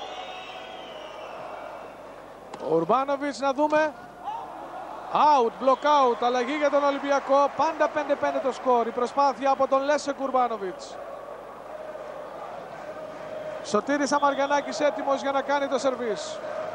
Speaker 1: Ο Ουρμπάνοβιτς να δούμε. Out, block out, αλλαγή για τον Ολυμπιακό. Πάντα πέντε πέντε το σκορ. Η προσπάθεια από τον Λέσεκ Ουρμπάνοβιτς. Σωτήρης Αμαργανάκης έτοιμος για να κάνει το σερβίς.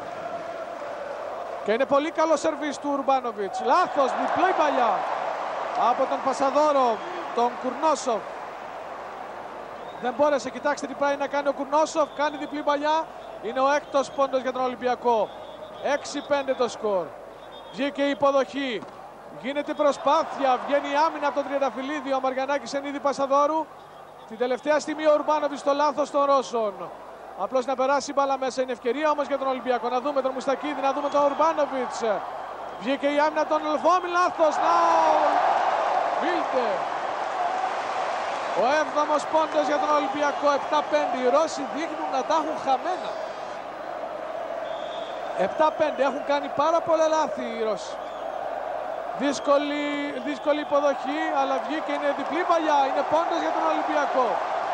Speaker 1: Και είναι πολύ καλό σερβίς του Ουρμπάνοβιτς. Λάθος, διπλή παλιά από τον Πασαδόρο, τον Κουρνόσοφ. Δεν μπόρεσε, κοιτάξτε τι πάει να κάνει ο Κουρνόσοφ. Κάνει διπλή παλιά. Είναι ο έκτος πόντος για τον Ολυμπιακό. έξι πέντε το σκορ. Βγήκε η υποδοχή. Γίνεται προσπάθεια. Βγαίνει η άμυνα από τον Τριανταφυλλίδη. Ο Μαργανάκης εν είδη Πασαδόρου. Την τελευταία στιγμή ο Ουρμπάνοβιτς στο λάθος των Ρώσων. Απλώς να περάσει η μπάλα μέσα. Είναι ευκαιρία όμως για τον Ολυμπιακό. Να δούμε τον Μουστακίδη, να δούμε τον Ουρμπάνοβιτς. Βγήκε η άμυνα των Ελφόμιν. Λάθος. Να Βίλτε. Ο έβδομος πόντος για τον Ολυμπιακό. επτά πέντε. Οι Ρώσοι δείχνουν να τα έχουν χαμένα. επτά πέντε. Έχουν κάνει πάρα πολλά λάθη οι Ρώσοι. Δύσκολη, δύσκολη υποδοχή, αλλά βγήκε, είναι διπλή παλιά, είναι πόντος για τον Ολυμπιακό.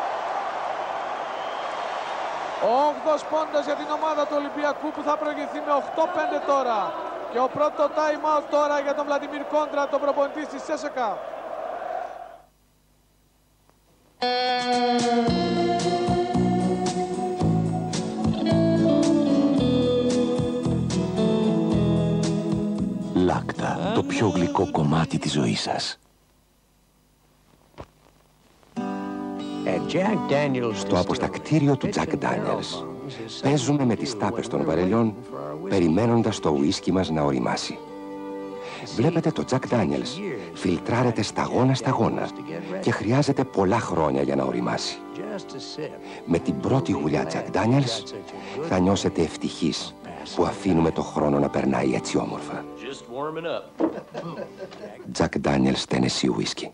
Speaker 1: Ο όγδοος πόντος για την ομάδα του Ολυμπιακού που θα προηγηθεί με οκτώ πέντε τώρα. Και ο πρώτο time out τώρα για τον Βλαντιμίρ Κόντρα, τον προπονητή της Τσέσσεκα.
Speaker 2: Λάκτα, το πιο γλυκό κομμάτι της ζωής σας. Στο αποστακτήριο του Jack Daniels παίζουμε με τις τάπες των βαρελιών, περιμένοντας το ουίσκι μας να οριμάσει. Βλέπετε, το Jack Daniels φιλτράρεται σταγόνα-σταγόνα και χρειάζεται πολλά χρόνια για να οριμάσει. Με την πρώτη γουλιά Jack Daniels θα νιώσετε ευτυχείς που αφήνουμε το χρόνο να περνάει έτσι όμορφα. Jack Daniels Tennessee Whiskey.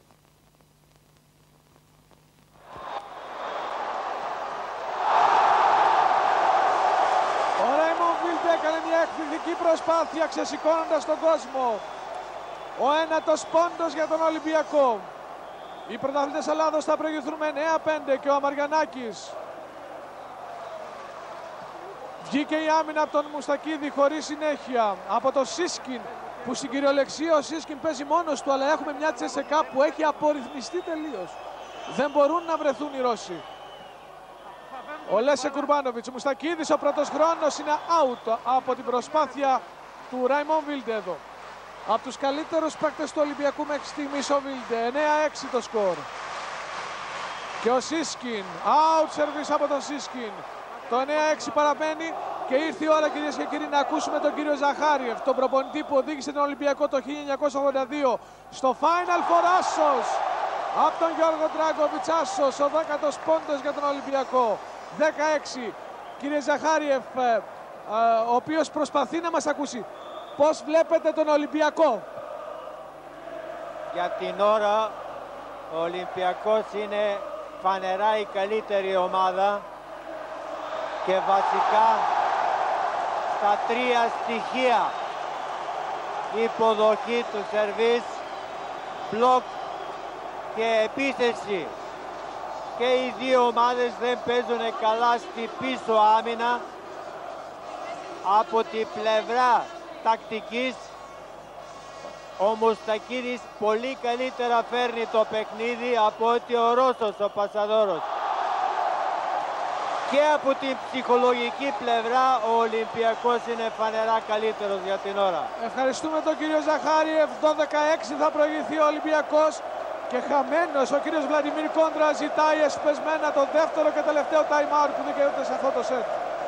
Speaker 1: Ο Ράιμον Βίλτε έκανε μια εκπληκτική προσπάθεια ξεσηκώνοντας τον κόσμο. Ο ένατος πόντος για τον Ολυμπιακό. Οι πρωταθλητές Ελλάδος θα προηγηθούν με εννέα πέντε και ο Αμαργανάκης. Βγήκε η άμυνα από τον Μουστακίδη χωρίς συνέχεια. Από τον Σίσκιν, που στην κυριολεξία ο Σίσκιν παίζει μόνος του, αλλά έχουμε μια Τσέσσεκα που έχει απορριθμιστεί τελείως. Δεν μπορούν να βρεθούν οι Ρώσοι. Ο Λέσεκ Ουρμπάνοβιτς, ο Μουστακίδης, ο πρώτος χρόνος είναι out από την προσπάθεια του Ράιμον Βίλτε εδώ. Από τους καλύτερους παίκτες του Ολυμπιακού μέχρι στιγμής ο Βίλτε. εννέα έξι το σκορ. Και ο Σίσκιν, out service από τον Σίσκιν. Το εννέα έξι παραμένει και ήρθε η ώρα, κυρίες και κύριοι, να ακούσουμε τον κύριο Ζαχάριεφ, τον προπονητή που οδήγησε τον Ολυμπιακό το χίλια εννιακόσια ογδόντα δύο στο Final Four Άσος. Από τον Γιώργο Ντράγκοβιτς, Άσος, ο δέκατος πόντος για τον Ολυμπιακό. δέκα έξι. Κύριε Ζαχάριεφ, ο οποίος προσπαθεί να μας ακούσει, πώς βλέπετε τον Ολυμπιακό?
Speaker 5: Για την ώρα ο Ολυμπιακός είναι φανερά η καλύτερη ομάδα και βασικά στα τρία στοιχεία: υποδοχή του σερβίς, μπλοκ και επίθεση. Και οι δύο ομάδες δεν παίζουν καλά στη πίσω άμυνα. Από την πλευρά τακτικής ο Μουστακίδης πολύ καλύτερα φέρνει το παιχνίδι από ότι ο Ρώσος, ο Πασαδόρος. και από την ψυχολογική πλευρά ο Ολυμπιακός είναι φανερά καλύτερος για την ώρα.
Speaker 1: Ευχαριστούμε τον κύριο Ζαχάριεφ. δώδεκα έξι θα προηγηθεί ο Ολυμπιακός και χαμένος ο κύριος Βλαντιμίρ Κόντρα ζητάει εσπεσμένα το δεύτερο και τελευταίο time out που δικαιούται σε αυτό το σετ.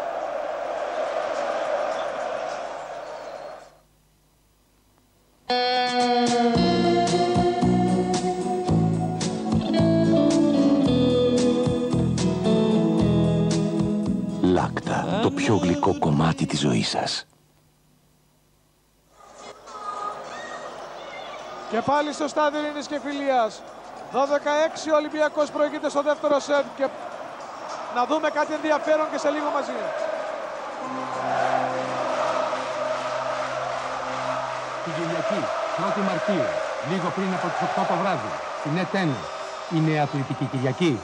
Speaker 2: Λάκτα, το πιο γλυκό κομμάτι της ζωής σας.
Speaker 1: Και πάλι στο στάδιο Ειρήνης και Φιλίας. δώδεκα έξι ο Ολυμπιακός προηγείται στο δεύτερο σετ και να δούμε κάτι ενδιαφέρον και σε λίγο μαζί.
Speaker 6: Την Κυριακή, πρώτη Μαρτίου, λίγο πριν από τις οκτώ το βράδυ, στην ΕΤΕΝ, είναι Αθλητική Κυριακή.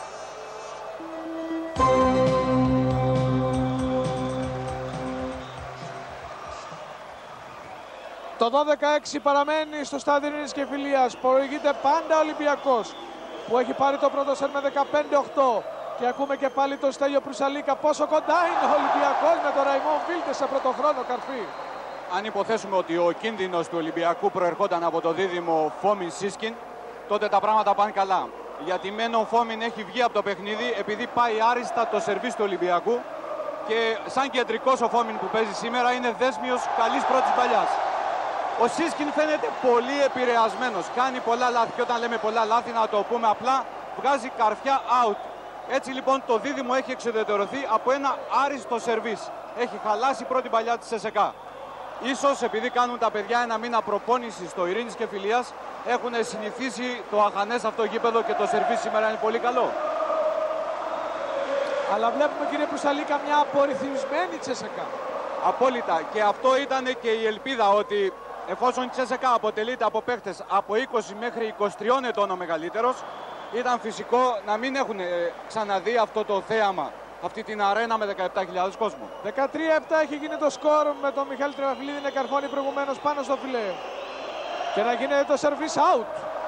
Speaker 1: Το δώδεκα έξι παραμένει στο στάδιο Ειρήνης και Φιλίας. Προηγείται πάντα ο Ολυμπιακός που έχει πάρει το πρώτο σετ με δεκαπέντε οκτώ. Και ακούμε και πάλι τον Στέλιο Προυσαλίκα πόσο κοντά είναι ο Ολυμπιακός με τον Ραϊμόν Βίλτε σε πρωτοχρόνο καρφί.
Speaker 4: Αν υποθέσουμε ότι ο κίνδυνος του Ολυμπιακού προερχόταν από το δίδυμο Φόμιν-Σίσκιν, τότε τα πράγματα πάνε καλά. Γιατί μεν ο Φόμιν έχει βγει από το παιχνίδι επειδή πάει άριστα το σερβίς του Ολυμπιακού και σαν κεντρικός ο Φόμιν που παίζει σήμερα είναι δέσμιος καλής πρώτης παλιάς. Ο Σίσκιν φαίνεται πολύ επηρεασμένος, κάνει πολλά λάθη και όταν λέμε πολλά λάθη να το πούμε απλά βγάζει καρφιά out. Έτσι λοιπόν το δίδυμο έχει εξουδετερωθεί από ένα άριστο σερβίς. Έχει χαλάσει πρώτη παλιά της ΣΕΣΕΚΑ. Ίσως επειδή κάνουν τα παιδιά ένα μήνα προπόνηση στο Ειρήνης και Φιλίας έχουν συνηθίσει το αχανές αυτό γήπεδο και το σερβίς σήμερα είναι πολύ καλό.
Speaker 1: Αλλά βλέπουμε κύριε Προυσαλίκα μια απορριθμισμένη ΣΕΣΕΚΑ.
Speaker 4: Απόλυτα και αυτό ήταν και η ελπίδα ότι εφόσον η ΣΕΣΕΚΑ αποτελείται από παίχτες από είκοσι μέχρι είκοσι τριών ετών ο μεγαλύτερος, ήταν φυσικό να μην έχουν ξαναδεί αυτό το θέαμα, αυτή την αρένα με δεκαεπτά χιλιάδες κόσμο.
Speaker 1: δεκατρία επτά έχει γίνει το σκορ με τον Μιχάλη Τριανταφυλλίδη να καρφώνει προηγουμένως πάνω στο φιλέ. Και να γίνεται το service out.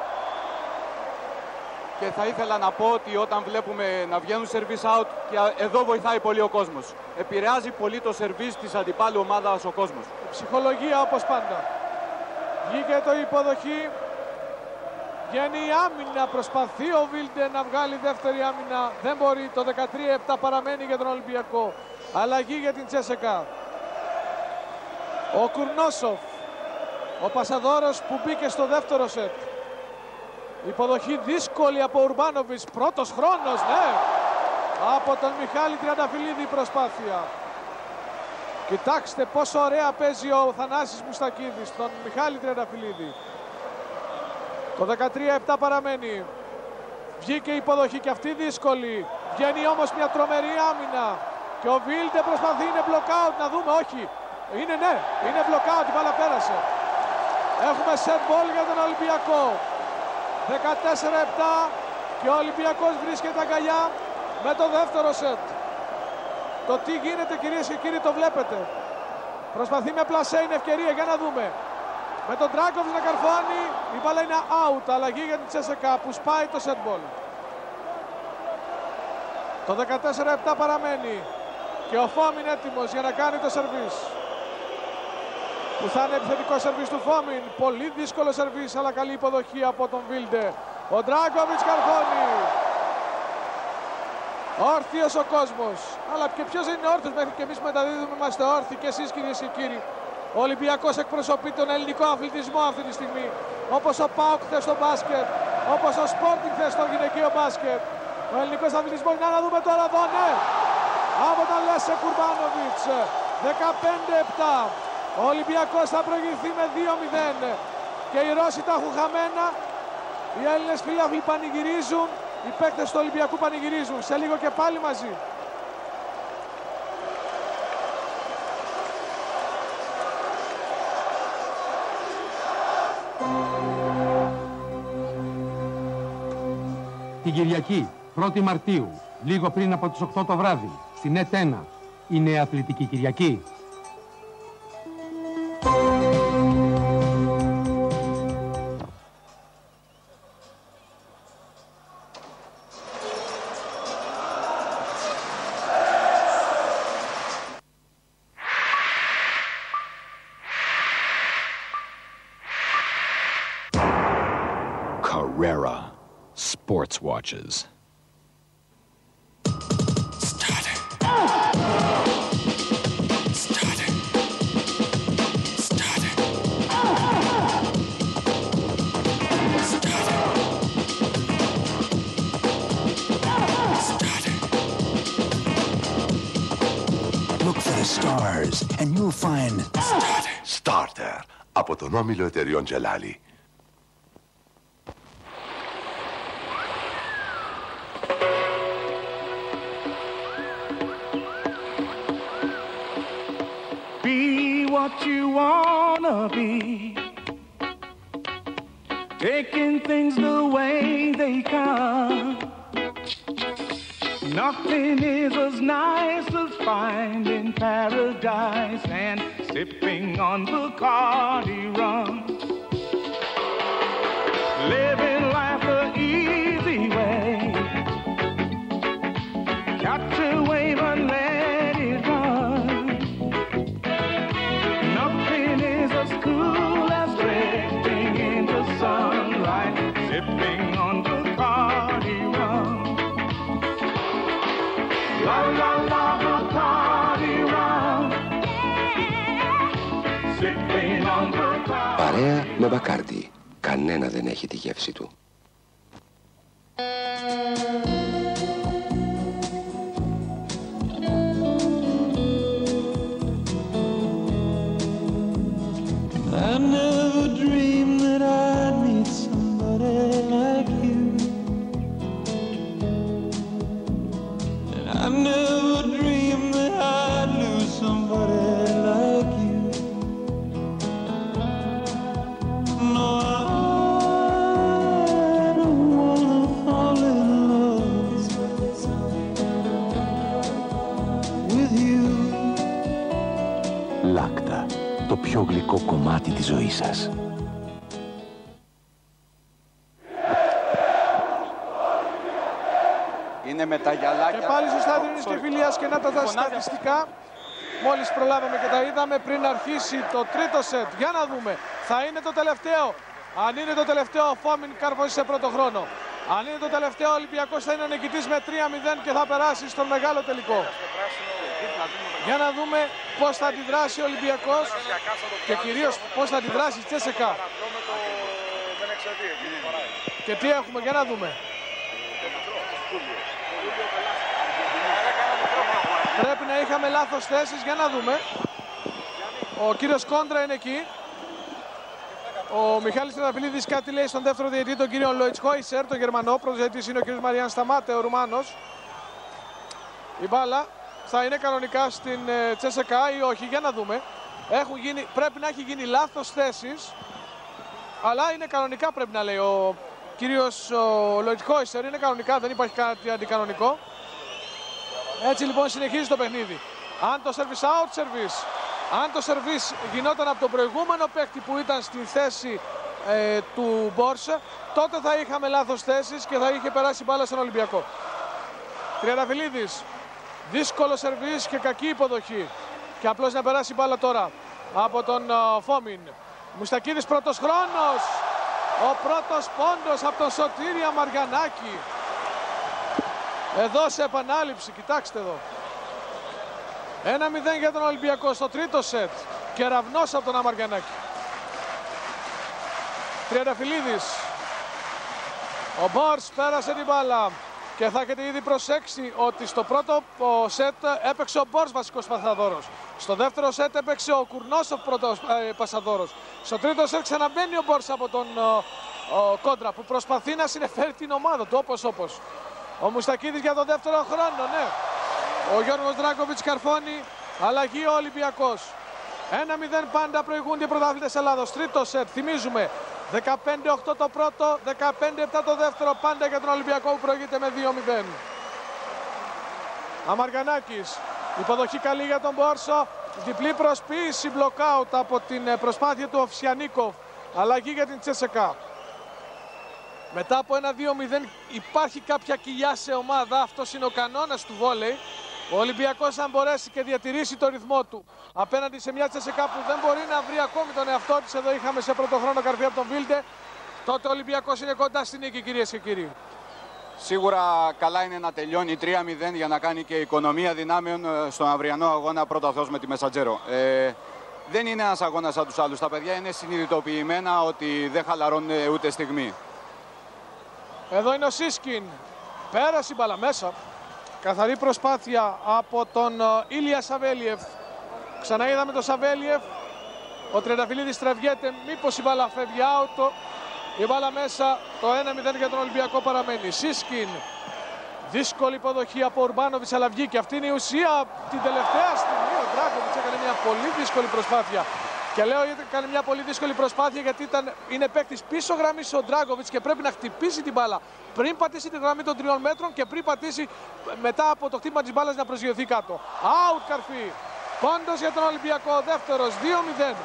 Speaker 4: Και θα ήθελα να πω ότι όταν βλέπουμε να βγαίνουν service out, και εδώ βοηθάει πολύ ο κόσμος. Επηρεάζει πολύ το service της αντιπάλου ομάδας ο κόσμος.
Speaker 1: Η ψυχολογία όπως πάντα. Βγήκε το υποδοχή. Βγαίνει η άμυνα, προσπαθεί ο Βίλντε να βγάλει δεύτερη άμυνα. Δεν μπορεί, το δεκατρία επτά παραμένει για τον Ολυμπιακό. Αλλαγή για την Τσέσεκα. Ο Κουρνόσοφ, ο πασαδόρος που μπήκε στο δεύτερο σετ. Υποδοχή δύσκολη από Ουρμπάνοβιτς, πρώτος χρόνος, ναι. Από τον Μιχάλη Τριανταφυλλίδη η προσπάθεια. Κοιτάξτε πόσο ωραία παίζει ο Θανάσης Μουστακίδης, τον Μιχάλη Τριανταφυλλίδη. Το δεκατρία επτά παραμένει. Βγήκε η υποδοχή και αυτή δύσκολη. Βγαίνει όμως μια τρομερή άμυνα. Και ο Βίλντε προσπαθεί, είναι blockout, να δούμε, όχι. Είναι ναι, είναι blockout, η μπάλα πέρασε. Έχουμε set ball για τον Ολυμπιακό. δεκατέσσερα επτά και ο Ολυμπιακός βρίσκεται αγκαλιά με το δεύτερο σετ. Το τι γίνεται κυρίες και κύριοι το βλέπετε. Προσπαθεί με πλασέ, είναι ευκαιρία, για να δούμε. Με τον Ντράκοβιτς να καρφώνει, η μπάλα είναι out, αλλαγή για την Τσέσεκα που σπάει το set ball. Το δεκατέσσερα επτά παραμένει και ο Φόμιν έτοιμος για να κάνει το σερβίς. Που θα είναι επιθετικό σερβίς του Φόμιν, πολύ δύσκολο σερβίς αλλά καλή υποδοχή από τον Βίλντε. Ο Ντράκοβιτς καρφώνει. Όρθιος ο κόσμος, αλλά και ποιος είναι όρθιος, μέχρι και εμείς μεταδίδουμε, είμαστε όρθιοι και εσείς κυρίες και κύριοι. Ο Ολυμπιακός εκπροσωπεί τον ελληνικό αθλητισμό αυτή τη στιγμή. Όπως ο ΠΑΟΚ χθες στο μπάσκετ, όπως ο Sporting χθες στο γυναικείο μπάσκετ. Ο ελληνικός αθλητισμός, να, να δούμε τώρα εδώ, ναι. Από τον Λέσε Κουρμπάνοβιτς, δεκαπέντε επτά. Ο Ολυμπιακός θα προηγηθεί με δύο μηδέν. Και οι Ρώσοι τα έχουν χαμένα. Οι Έλληνες φίλαθλοι πανηγυρίζουν. Οι παίκτες του Ολυμπιακού πανηγυρίζουν. Σε λίγο και πάλι μαζί.
Speaker 6: Την Κυριακή, πρώτη Μαρτίου, λίγο πριν από τις οκτώ το βράδυ, στην ΕΤΕΝΑ, είναι Αθλητική Κυριακή.
Speaker 7: Carrera sports watches.
Speaker 8: Stars, and you'll find
Speaker 9: Starter. Starter από τον όμιλο εταιριών Τζελάλι.
Speaker 10: Be what you wanna be, taking things the way they come. Nothing is as nice as finding paradise and sipping on Bacardi rum. Living life the easy way. Catch a wave and let it run. Nothing is as cool as drifting in the sunlight, sipping on Bacardi rum. La la la, Bacardi rum. Sipping on Bacardi.
Speaker 2: Παρέα με Μπακάρντι. Κανένα δεν έχει τη γεύση του.
Speaker 10: I never dreamed that I'd meet somebody like you. And I never dreamed that I'd lose somebody like you. No, I don't wanna fall in love with you.
Speaker 8: Λάκτα, το πιο γλυκό κομμάτι της ζωής σας.
Speaker 4: Είναι με τα γυαλάκια.
Speaker 1: Και πάλι στο στάδιο Ειρήνης και Φιλίας και να τα, τα στατιστικά. Μόλις προλάβαμε και τα είδαμε πριν αρχίσει το τρίτο σετ. Για να δούμε. Θα είναι το τελευταίο. Αν είναι το τελευταίο, ο Φόμιν κάρφωσε σε πρώτο χρόνο. Αν είναι το τελευταίο, ο Ολυμπιακός θα είναι ο νικητής με τρία μηδέν και θα περάσει στον μεγάλο τελικό. Για να δούμε πώς θα αντιδράσει ο Ολυμπιακός και κυρίως πώς θα αντιδράσει η Τσέσεκα. Και τι έχουμε, για να δούμε. Πρέπει να είχαμε λάθος θέσεις, για να δούμε. Ο κύριος Κόντρα είναι εκεί. Ο Μιχάλης Τριανταφυλλίδης κάτι λέει στον δεύτερο διαιτητή, τον κύριο Λοιτσκόισερ, τον Γερμανό. Πρώτος διαιτητής είναι ο κύριος Μαριάν Σταμάτε, ο Ρουμάνος. Η μπάλα θα είναι κανονικά στην ε, Τσέσεκα ή όχι, για να δούμε. Έχουν γίνει, πρέπει να έχει γίνει λάθος θέσεις, αλλά είναι κανονικά, πρέπει να λέει ο κύριος Λοιτσκόισερ. Είναι κανονικά, δεν υπάρχει κάτι αντικανονικό. Έτσι λοιπόν συνεχίζει το παιχνίδι. Αν το service out service, αν το service γινόταν από τον προηγούμενο παίκτη που ήταν στην θέση ε, του Μπόρσα, τότε θα είχαμε λάθος θέσεις και θα είχε περάσει μπάλα στον Ολυμπιακό. Τριανταφυλλίδης, δύσκολο service και κακή υποδοχή. Και απλώς να περάσει μπάλα τώρα από τον uh, Φόμιν. Μουστακίδης πρώτος χρόνος. Ο πρώτος πόντος από τον Σωτήρια Μαργανάκη. Εδώ σε επανάληψη, κοιτάξτε εδώ. ένα μηδέν για τον Ολυμπιακό στο τρίτο σετ. Κεραυνός από τον Αμαργανάκη. Τριανταφυλλίδης. Ο Μπορς πέρασε την μπάλα. Και θα έχετε ήδη προσέξει ότι στο πρώτο σετ έπαιξε ο Μπορς βασικός πασαδόρος. Στο δεύτερο σετ έπαιξε ο Κουρνόσοφ πρώτος ε, πασαδόρος. Στο τρίτο σετ ξαναμπαίνει ο Μπορς από τον ο, ο Κόντρα που προσπαθεί να συνεφέρει την ομάδα του όπως όπως. Ο Μουστακίδης για τον δεύτερο χρόνο, ναι. Ο Γιώργος Δράκοβιτς καρφώνει, αλλαγή ο Ολυμπιακός. ένα μηδέν πάντα προηγούνται οι πρωταθλητές Ελλάδος. Τρίτο σετ, θυμίζουμε. δεκαπέντε οκτώ το πρώτο, δεκαπέντε επτά το δεύτερο, πάντα για τον Ολυμπιακό που προηγείται με δύο μηδέν. Αμαργανάκης, υποδοχή καλή για τον Μπόρσο. Διπλή προσποίηση, μπλοκάουτ από την προσπάθεια του Οφσιανίκοφ. Αλλαγή για την Τσέσεκα. Μετά από ένα δύο μηδέν υπάρχει κάποια κοιλιά σε ομάδα, αυτός είναι ο κανόνας του βόλεϊ. Ο Ολυμπιακός αν μπορέσει και διατηρήσει το ρυθμό του απέναντι σε μια Τσέσεκα που δεν μπορεί να βρει ακόμη τον εαυτό της. Εδώ είχαμε σε πρώτο χρόνο καρφί από τον Βίλτε. τότε ο Ολυμπιακός είναι κοντά στη νίκη, κυρίες και κύριοι.
Speaker 4: Σίγουρα καλά είναι να τελειώνει τρία μηδέν για να κάνει και οικονομία δυνάμεων στον αυριανό αγώνα πρώτο αθλός με τη Μεσαντζέρο. Ε, δεν είναι ένας αγώνας σαν τους άλλους. Τα παιδιά είναι συνειδητοποιημένα ότι δεν χαλαρώνουν ούτε στιγμή.
Speaker 1: Εδώ είναι ο Σίσκιν. Πέρασε η μπάλα μέσα. Καθαρή προσπάθεια από τον Ήλια Σαβέλιεφ. Ξαναείδαμε τον Σαβέλιεφ. Ο Τριανταφυλλίδης τραβιέται. Μήπως η μπάλα φεύγει out. Η μπάλα μέσα. Το ένα μηδέν για τον Ολυμπιακό παραμένει. Σίσκιν. Δύσκολη υποδοχή από Ουρμπάνοβιτς, αλλά βγήκε. Αυτή είναι η ουσία. Την τελευταία στιγμή ο Ντράγκοβιτς έκανε μια πολύ δύσκολη προσπάθεια. Και λέω έκανε μια πολύ δύσκολη προσπάθεια γιατί ήταν, είναι παίκτης πίσω γραμμής ο Ντράγκοβιτς και πρέπει να χτυπήσει την μπάλα πριν πατήσει τη γραμμή των τριών μέτρων και πριν πατήσει μετά από το χτύπημα της μπάλας να προσγειωθεί κάτω. Out Καρφί. Πόντος για τον Ολυμπιακό. Δεύτερος. δύο μηδέν.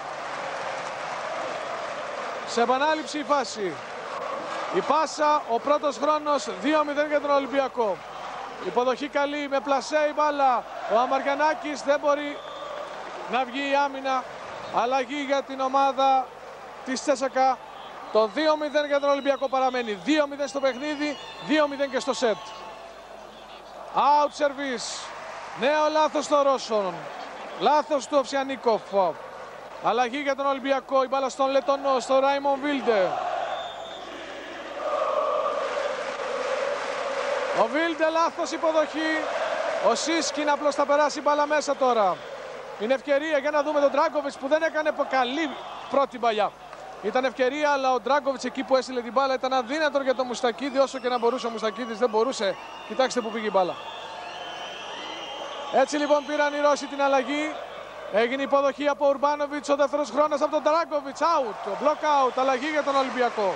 Speaker 1: Σε επανάληψη η φάση. Η πάσα, ο πρώτος χρόνος, δύο μηδέν για τον Ολυμπιακό. Υποδοχή καλή με πλασέ η μπάλα. Ο Αμαργανάκης δεν μπορεί να βγει η άμυνα. Αλλαγή για την ομάδα της Τσέσσακα. Το δύο μηδέν για τον Ολυμπιακό παραμένει. δύο μηδέν στο παιχνίδι, δύο μηδέν και στο σετ. Out service. Νέο λάθος των Ρώσων. Λάθος του Οφσιανίκοφ. Αλλαγή για τον Ολυμπιακό. Η μπάλα στον Λετωνό, στο Ράιμον Βίλντε. Ο Βίλντε λάθος υποδοχή. Ο Σίσκιν απλώς θα περάσει η μπάλα μέσα τώρα. Είναι ευκαιρία για να δούμε τον Ντράγκοβιτς που δεν έκανε καλή πρώτη παλιά. Ήταν ευκαιρία, αλλά ο Ντράγκοβιτς εκεί που έστειλε την μπάλα ήταν αδύνατο για τον Μουστακίδη. Όσο και να μπορούσε ο Μουστακίδης δεν μπορούσε. Κοιτάξτε που πήγε η μπάλα. Έτσι λοιπόν πήραν οι Ρώσοι την αλλαγή. Έγινε υποδοχή από Ουρμπάνοβιτς. Ο δεύτερος χρόνος από τον Ντράγκοβιτς. Out. Block out. Αλλαγή για τον Ολυμπιακό.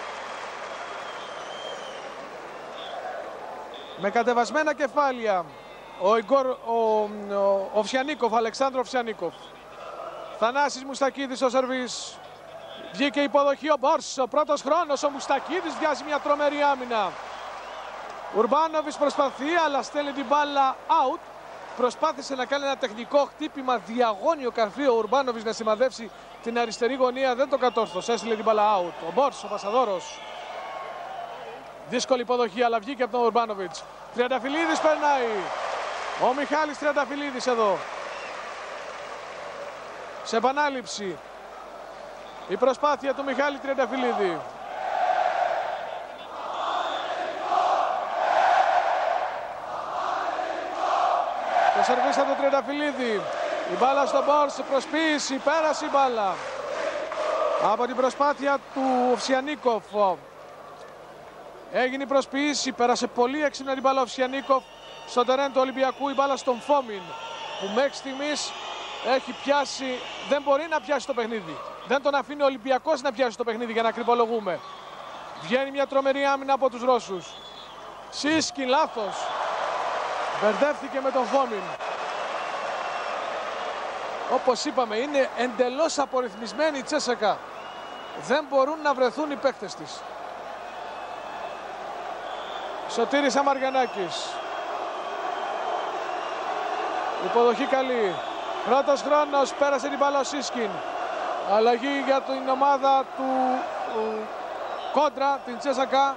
Speaker 1: Με κατεβασμένα κεφάλια. Ο, Ιγκόρ, ο, ο, ο Φσιανίκοφ, Αλεξάνδρο Φσιανίκοφ. Θανάσης Μουστακίδης ο σερβίς. Βγήκε υποδοχή ο Μπόρς, ο πρώτος χρόνος. Ο Μουστακίδης βιάζει μια τρομερή άμυνα. Ουρμπάνοβιτς προσπαθεί, αλλά στέλνει την μπάλα out. Προσπάθησε να κάνει ένα τεχνικό χτύπημα διαγώνιο Καρφί ο Ουρμπάνοβιτς να σημαδεύσει την αριστερή γωνία. Δεν το κατόρθωσε, έστειλε την μπάλα out. Ο Μπόρς, ο Πασαδόρος. Δύσκολη υποδοχή, αλλά βγήκε από τον Ουρμπάνοβιτς. Τριανταφυλλίδης περνάει. Ο Μιχάλης Τριανταφυλλίδης εδώ. Σε επανάληψη. Η προσπάθεια του Μιχάλη Τριανταφυλλίδη. Το σερβίς από τον Τριανταφυλλίδη. Η μπάλα στον Μπόρς, προσποίηση, πέρασε η μπάλα. Από την προσπάθεια του Οφσιανίκοφ. Έγινε η προσποίηση, πέρασε πολύ έξυπνα την μπάλα ο Οφσιανίκοφ στο τερέν του Ολυμπιακού. Η μπάλα στον Φόμιν που μέχρι στιγμής έχει πιάσει, δεν μπορεί να πιάσει το παιχνίδι. Δεν τον αφήνει ο Ολυμπιακός να πιάσει το παιχνίδι για να κρυβολογούμε. Βγαίνει μια τρομερή άμυνα από τους Ρώσους. Σίσκιν λάθος. Μπερδεύτηκε με τον Φόμιν. Όπως είπαμε είναι εντελώς απορριθμισμένη η Τσέσσακα. Δεν μπορούν να βρεθούν οι παίκτες της. Σωτήρης Αμαργανάκης. Υποδοχή καλή. Πρώτος χρόνος, πέρασε την μπάλα ο Σίσκιν. Αλλαγή για την ομάδα του ου, Κόντρα, την Τσέσσακα.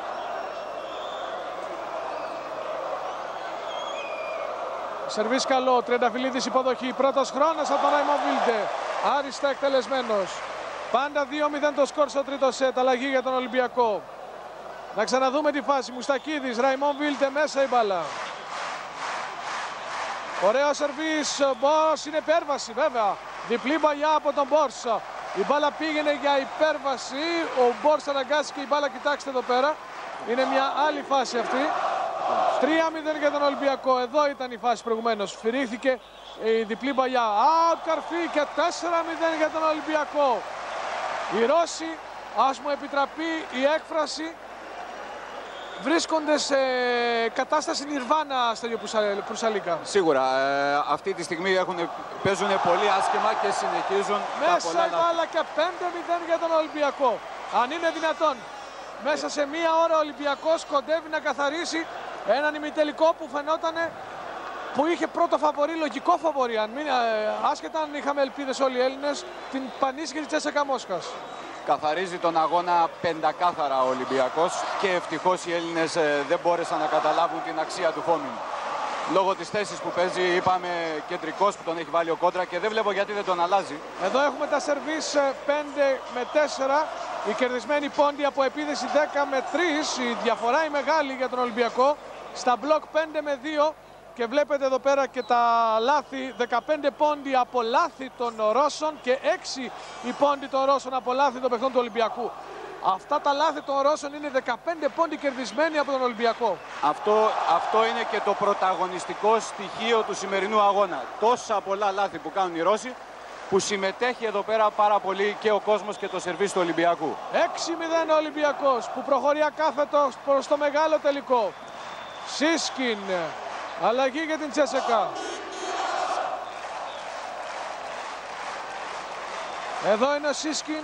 Speaker 1: Σερβίς καλό, Τριανταφυλλίδης υποδοχή. Πρώτος χρόνος από τον Ράιμον Βίλντε. Άριστα εκτελεσμένος. Πάντα δύο μηδέν το σκορ στο τρίτο σετ. Αλλαγή για τον Ολυμπιακό. Να ξαναδούμε τη φάση. Μουστακίδης, Ράιμον Βίλντε, μέσα η μπάλα. Ωραίο σερβίς. Μπόρς, είναι υπέρβαση βέβαια. Διπλή παλιά από τον Μπόρς. Η μπάλα πήγαινε για υπέρβαση. Ο Μπόρς αναγκάστηκε η μπάλα, κοιτάξτε εδώ πέρα. Είναι μια άλλη φάση αυτή. τρία μηδέν για τον Ολυμπιακό. Εδώ ήταν η φάση προηγουμένως. Φυρίχθηκε η διπλή παλιά. Out Καρφί και τέσσερα μηδέν για τον Ολυμπιακό. Οι Ρώσοι, ας μου επιτραπεί η έκφραση, βρίσκονται σε κατάσταση νιρβάνα στο Προυσαλίκα.
Speaker 4: Σίγουρα. Ε, αυτή τη στιγμή έχουν, παίζουν πολύ άσχημα και συνεχίζουν.
Speaker 1: Μέσα
Speaker 4: πολλά
Speaker 1: η μπάλα και πέντε μηδέν για τον Ολυμπιακό. Αν είναι δυνατόν. Μέσα σε μία ώρα ο Ολυμπιακός κοντεύει να καθαρίσει έναν ημιτελικό που φαινόταν που είχε πρώτο φαβορί, λογικό φαβορί. Αν μην, ε, άσχετα αν είχαμε ελπίδες όλοι οι Έλληνες, την πανίσχυρη Τσέσσακα Μόσχας.
Speaker 4: Καθαρίζει τον αγώνα πεντακάθαρα ο Ολυμπιακός και ευτυχώς οι Έλληνες δεν μπόρεσαν να καταλάβουν την αξία του Φόμιν. Λόγω της θέσης που παίζει, είπαμε, κεντρικός που τον έχει βάλει ο Κόντρα και δεν βλέπω γιατί δεν τον αλλάζει.
Speaker 1: Εδώ έχουμε τα σερβίς πέντε με τέσσερα. Η κερδισμένη πόντι από επίδεση δέκα με τρία. Η διαφορά είναι μεγάλη για τον Ολυμπιακό. Στα μπλοκ πέντε με δύο. Και βλέπετε εδώ πέρα και τα λάθη, δεκαπέντε πόντι από λάθη των Ρώσων και έξι η πόντι των Ρώσων από λάθη των παιχτών του Ολυμπιακού. Αυτά τα λάθη των Ρώσων είναι δεκαπέντε πόντι κερδισμένοι από τον Ολυμπιακό.
Speaker 4: Αυτό, αυτό είναι και το πρωταγωνιστικό στοιχείο του σημερινού αγώνα. Τόσα πολλά λάθη που κάνουν οι Ρώσοι, που συμμετέχει εδώ πέρα πάρα πολύ και ο κόσμος και το σερβίς του Ολυμπιακού.
Speaker 1: έξι μηδέν ο Ολυμπιακός που προχωρεί ακάθετος προς το μεγάλο τελικό. Σίσκιν. Αλλαγή για την Τσέσεκα. Εδώ είναι ο Σίσκιν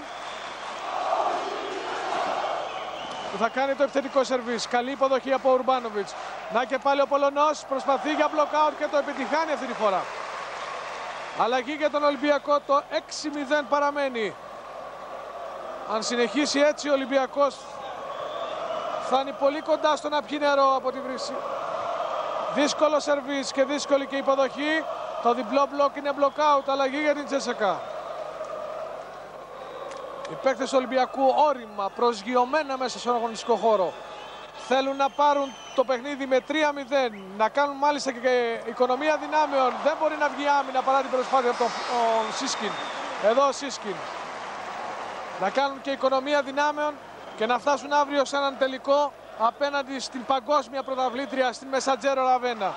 Speaker 1: που θα κάνει το επιθετικό σερβίς. Καλή υποδοχή από ο Ουρμπάνοβιτς. Να και πάλι ο Πολωνός προσπαθεί για block out και το επιτυχάνει αυτή τη φορά. Αλλαγή για τον Ολυμπιακό, το έξι μηδέν παραμένει. Αν συνεχίσει έτσι ο Ολυμπιακός θα είναι πολύ κοντά στο να πιει νερό από τη βρύση. Δύσκολο σερβίς και δύσκολη και υποδοχή. Το διπλό μπλοκ είναι block out. Αλλαγή για την Τσέσεκα. Οι παίκτες του Ολυμπιακού όρημα, προσγειωμένα μέσα στον αγωνιστικό χώρο. Θέλουν να πάρουν το παιχνίδι με τρία μηδέν. Να κάνουν μάλιστα και οικονομία δυνάμεων. Δεν μπορεί να βγει άμυνα παρά την προσπάθεια από τον Σίσκιν. Εδώ ο Σίσκιν. Να κάνουν και οικονομία δυνάμεων και να φτάσουν αύριο σε έναν τελικό απέναντι στην παγκόσμια πρωταβλήτρια, στην Μεσαντζέρο Ραβένα.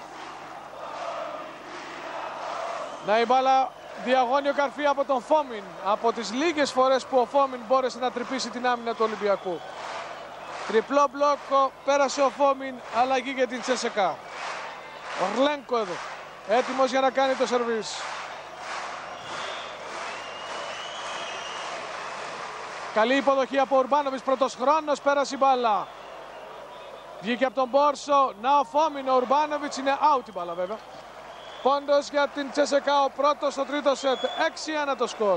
Speaker 1: Να η μπάλα διαγώνιο καρφί από τον Φόμιν. Από τις λίγες φορές που ο Φόμιν μπόρεσε να τρυπήσει την άμυνα του Ολυμπιακού. Τριπλό μπλόκο, πέρασε ο Φόμιν, αλλαγή για την Τσέσεκα. Ο Γλένκο εδώ, έτοιμος για να κάνει το σερβίς. Καλή υποδοχή από Ουρμπάνοβιτς, πρώτος χρόνος, πέρασε η μπάλα. Βγήκε από τον Μπόρσο, να ο Φόμιν, ο Ουρμπάνοβιτς, είναι out η μπάλα βέβαια. Πόντος για την Τσέσεκα, ο πρώτος στο τρίτο σετ, έξι ένα το σκορ.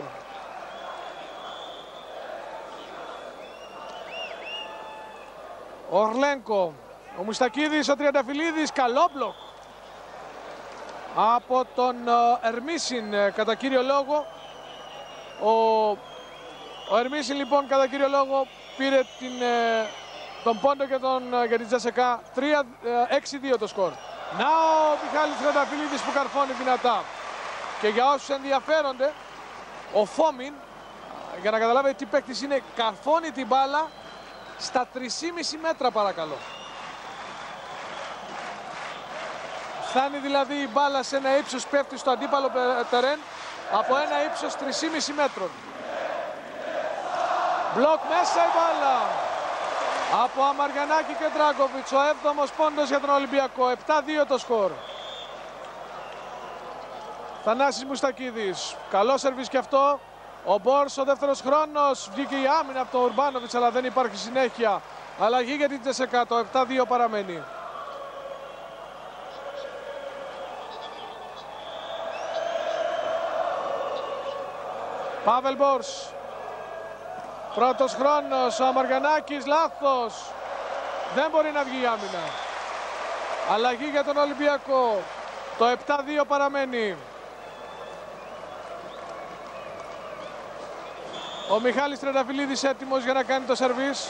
Speaker 1: Ο Ορλένκο, ο Μουστακίδης, ο Τριανταφυλλίδης, καλό μπλοκ από τον Ερμίσιν κατά κύριο λόγο. Ο, ο Ερμίσιν λοιπόν κατά κύριο λόγο πήρε την, τον πόντο για, τον, για την Τσέσεκα. έξι δύο το σκορ. Να ο Μιχάλης Τριανταφυλλίδης που καρφώνει δυνατά. Και για όσους ενδιαφέρονται, ο Φόμιν, για να καταλάβετε τι παίκτης είναι, καρφώνει την μπάλα στα τρία κόμμα πέντε μέτρα παρακαλώ. Φτάνει δηλαδή η μπάλα σε ένα ύψος, πέφτει στο αντίπαλο τερέν από ένα ύψος τρία κόμμα πέντε μέτρων. Μπλοκ μέσα η μπάλα από Αμαριανάκη και Ντράγκοβιτς. Ο έβδομος πόντος για τον Ολυμπιακό. επτά δύο το σκορ. Θανάσης Μουστακίδης. Καλό σερβίς και αυτό. Ο Μπόρς, ο δεύτερος χρόνος, βγήκε η άμυνα από τον Ουρμπάνοβιτς, αλλά δεν υπάρχει συνέχεια. Αλλαγή για την Τσέσεκα, το επτά δύο παραμένει. Πάβελ Μπόρς. Πρώτος χρόνος, ο Αμαριανάκης, λάθος. Δεν μπορεί να βγει η άμυνα. Αλλαγή για τον Ολυμπιακό, το επτά δύο παραμένει. Ο Μιχάλης Τριανταφυλλίδης έτοιμος για να κάνει το σερβίς.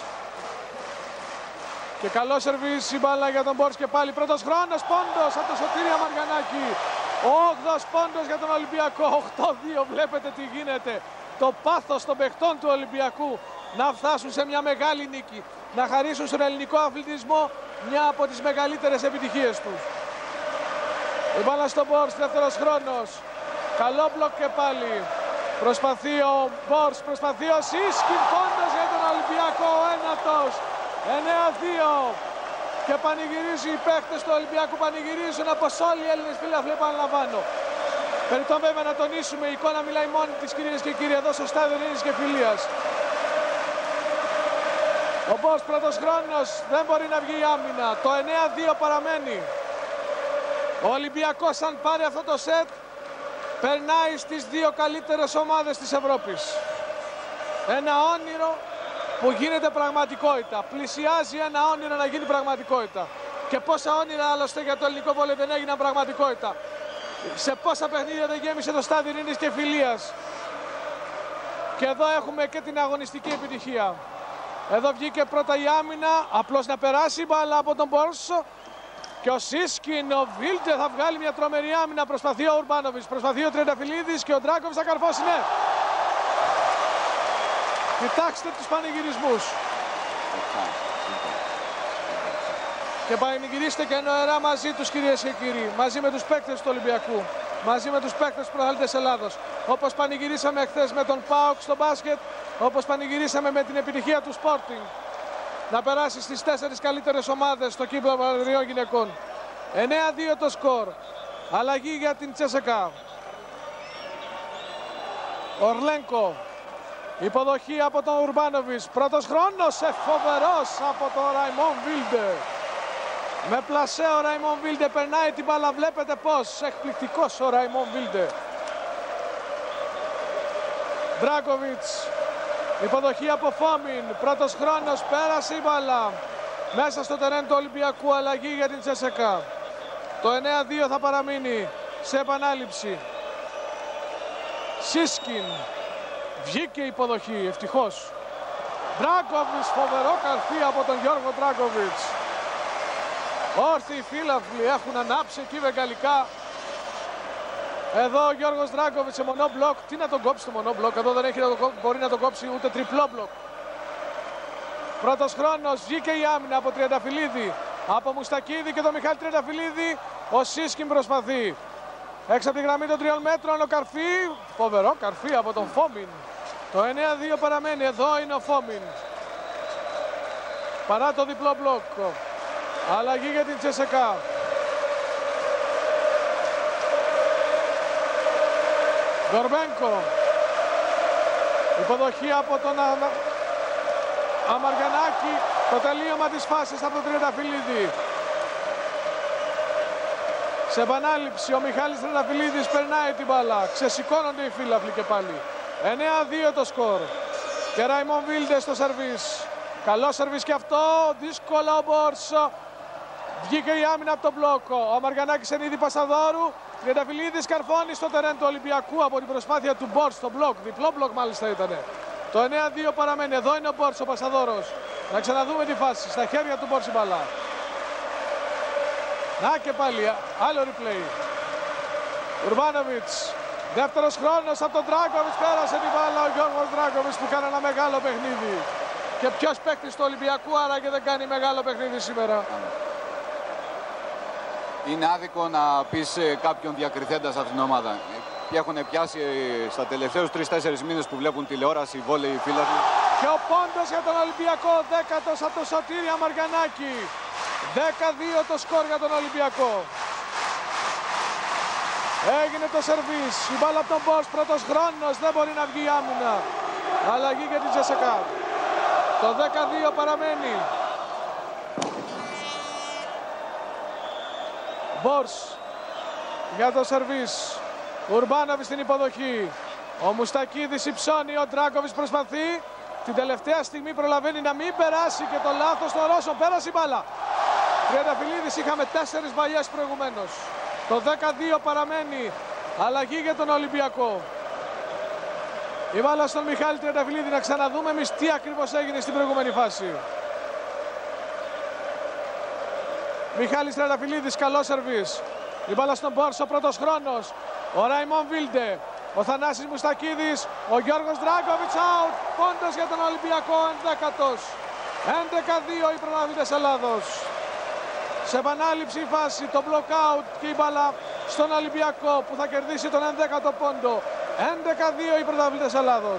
Speaker 1: Και καλό σερβίς η μπάλα για τον Μπόρς και πάλι πρώτος χρόνος, πόντος από το Σωτήρη Αμαριανάκη. Ο όγδοος πόντος για τον Ολυμπιακό, οκτώ δύο. Βλέπετε τι γίνεται. Το πάθος των παιχτών του Ολυμπιακού να φτάσουν σε μια μεγάλη νίκη. Να χαρίσουν στον ελληνικό αθλητισμό μια από τις μεγαλύτερες επιτυχίες τους. Η μπάλα στον Μπόρς, δεύτερος χρόνος. Καλό μπλοκ και πάλι. Προσπαθεί ο Μπόρς, προσπαθεί ο Σίσκιν, πόντος για τον Ολυμπιακό, ο ένατος, εννέα δύο. Και πανηγυρίζει οι παίκτες του Ολυμπιακού, πανηγυρίζουν όπως όλοι οι Έλληνες φίλαθλοι, επαναλαμβάνω. Περιττό βέβαια να τονίσουμε, η εικόνα μιλάει μόνη της, κυρίες και κύριοι, εδώ στο στάδιο Ειρήνης και Φιλίας. Ο Μπόρς πρώτος χρόνος, δεν μπορεί να βγει η άμυνα, το εννέα δύο παραμένει. Ο Ολυμπιακός αν πάρει αυτό το σετ, περνάει στις δύο καλύτερες ομάδες της Ευρώπης. Ένα όνειρο που γίνεται πραγματικότητα. Πλησιάζει ένα όνειρο να γίνει πραγματικότητα. Και πόσα όνειρα άλλωστε για το ελληνικό βόλεϊ δεν έγιναν πραγματικότητα. Σε πόσα παιχνίδια δεν γέμισε το στάδιο Ειρήνης και Φιλίας. Και εδώ έχουμε και την αγωνιστική επιτυχία. Εδώ βγήκε πρώτα η άμυνα, απλώς να περάσει η μπάλα από τον Μπόρσο. Και ο Σίσκιν, ο Βίλτε θα βγάλει μια τρομερή άμυνα. Προσπαθεί ο Ουρμπάνοβιτς, προσπαθεί ο Τριανταφυλλίδης και ο Ντράκοβιτς θα καρφώσει, ναι. Κοιτάξτε τους πανηγυρισμούς. Και πανηγυρίστε και νοερά μαζί τους, κυρίες και κύριοι. Μαζί με τους παίκτες του Ολυμπιακού. Μαζί με τους παίκτες πρωταθλητές Ελλάδος. Όπως πανηγυρίσαμε χθες με τον ΠΑΟΚ στο μπάσκετ. Όπως πανηγυρίσαμε με την επιτυχία του Sporting. Να περάσει στις τέσσερις καλύτερες ομάδες στο κύπελλο Πανελληνίων γυναικών. εννέα δύο το σκορ. Αλλαγή για την Τσέσεκα. Ορλένκο. Υποδοχή από τον Ουρμπάνοβιτς. Πρώτος χρόνος, φοβερός από τον Ραϊμόν Βίλντε. Με πλασέ ο Ραϊμόν Βίλντε περνάει την μπάλα. Βλέπετε πώς. Εκπληκτικός ο Ραϊμόν Βίλντε. Ντράκοβιτς. Υποδοχή από Φόμιν. Πρώτος χρόνος, πέρασε η μπάλα. Μέσα στο τερέν του Ολυμπιακού, αλλαγή για την Τσέσεκα. Το εννέα δύο θα παραμείνει σε επανάληψη. Σίσκιν. Βγήκε η υποδοχή, ευτυχώς. Ντράκοβιτς, φοβερό καρφί από τον Γιώργο Ντράκοβιτς. Όρθιοι φύλαφλοι έχουν ανάψει εκεί βεγγαλικά. Εδώ ο Γιώργος Ντράκοβιτς σε μονό μπλοκ. Τι να τον κόψει το μονό μπλοκ, εδώ δεν έχει να το, μπορεί να τον κόψει ούτε τριπλό μπλοκ. Πρώτος χρόνος, βγήκε η άμυνα από Τριανταφυλλίδη. Από Μουστακίδη και τον Μιχάλη Τριανταφυλλίδη. Ο Σίσκιν προσπαθεί. Έξω από τη γραμμή των τριών μέτρων ο Καρφί. Φοβερό καρφί από τον Φόμιν. Το εννέα δύο παραμένει. Εδώ είναι ο Φόμιν. Παρά το διπλό μπλοκ. Αλλαγή για την Τσέσεκα. Γκορμπένκο. Υποδοχή από τον Αμα... Αμαργανάκη. Το τελείωμα της φάσης από τον Τριανταφυλλίδη. Σε επανάληψη ο Μιχάλης Τριανταφυλλίδης περνάει την μπάλα. Ξεσηκώνονται οι φύλαφλοι και πάλι. εννέα δύο το σκορ. Και Ραϊμόν Βίλντε στο σερβίς. Καλό σερβίς και αυτό. Δύσκολα ο Μπόρσο. Βγήκε η άμυνα από τον μπλόκο. Ο Αμαργανάκης εν είδη Πασαδόρου. Τριανταφυλλίδης καρφώνει στο τερέν του Ολυμπιακού από την προσπάθεια του Μπόρς στο μπλοκ. Διπλό μπλοκ μάλιστα ήταν. Το εννέα δύο παραμένει. Εδώ είναι ο Μπόρς, ο Πασαδόρος. Να ξαναδούμε τη φάση. Στα χέρια του Μπόρς η μπάλα. Να και πάλι, άλλο replay. Ουρμπάνοβιτς, δεύτερος χρόνος από τον Ντράκοβιτς, πέρασε την μπάλα ο Γιώργος Ντράκοβιτς που κάνει ένα μεγάλο παιχνίδι. Και ποιος παίκτης του Ολυμπιακού άρα και δεν κάνει μεγάλο παιχνίδι σήμερα.
Speaker 4: Είναι άδικο να πεις κάποιον διακριθέντα σε αυτήν την ομάδα. Και έχουν πιάσει στα τελευταίους τρεις τέσσερις μήνες που βλέπουν τηλεόραση βόλεϊ φύλαθλοι.
Speaker 1: Και ο πόντος για τον Ολυμπιακό, δέκατος από τον Σωτήρη Αμαργανάκη. δέκα δύο το σκορ για τον Ολυμπιακό. Έγινε το σερβίς. Η μπάλα από τον Μπόρς, πρώτος χρόνος, δεν μπορεί να βγει η άμυνα. Αλλαγή για την Τσέσεκα. Το δέκα δύο παραμένει. Μπόρς για το σερβίς. Ουρμπάνοβιτς στην υποδοχή. Ο Μουστακίδης υψώνει, ο Ντράκοβιτς προσπαθεί. Την τελευταία στιγμή προλαβαίνει να μην περάσει και το λάθος των Ρώσων. Πέρασε η μπάλα. Τριανταφυλλίδης, είχαμε τέσσερις μπαλιές προηγουμένως. Το δέκα δύο παραμένει. Αλλαγή για τον Ολυμπιακό. Η μπάλα στον Μιχάλη Τριανταφυλλίδη. Να ξαναδούμε εμείς τι ακριβώς έγινε στην προηγούμενη φάση. Μιχάλης Τριανταφυλλίδης, καλό σερβίς. Η μπάλα στον Μπόρσο, πρώτος χρόνος. Ο Ραϊμόν Βίλντε. Ο Θανάσης Μουστακίδης. Ο Γιώργος Ντράκοβιτς out. Πόντος για τον Ολυμπιακό, ενδέκατος. έντεκα δύο οι πρωταθλητές Ελλάδος. Σε επανάληψη η φάση, το block out και η μπάλα στον Ολυμπιακό που θα κερδίσει τον ενδέκατο πόντο. έντεκα δύο οι πρωταθλητές Ελλάδος.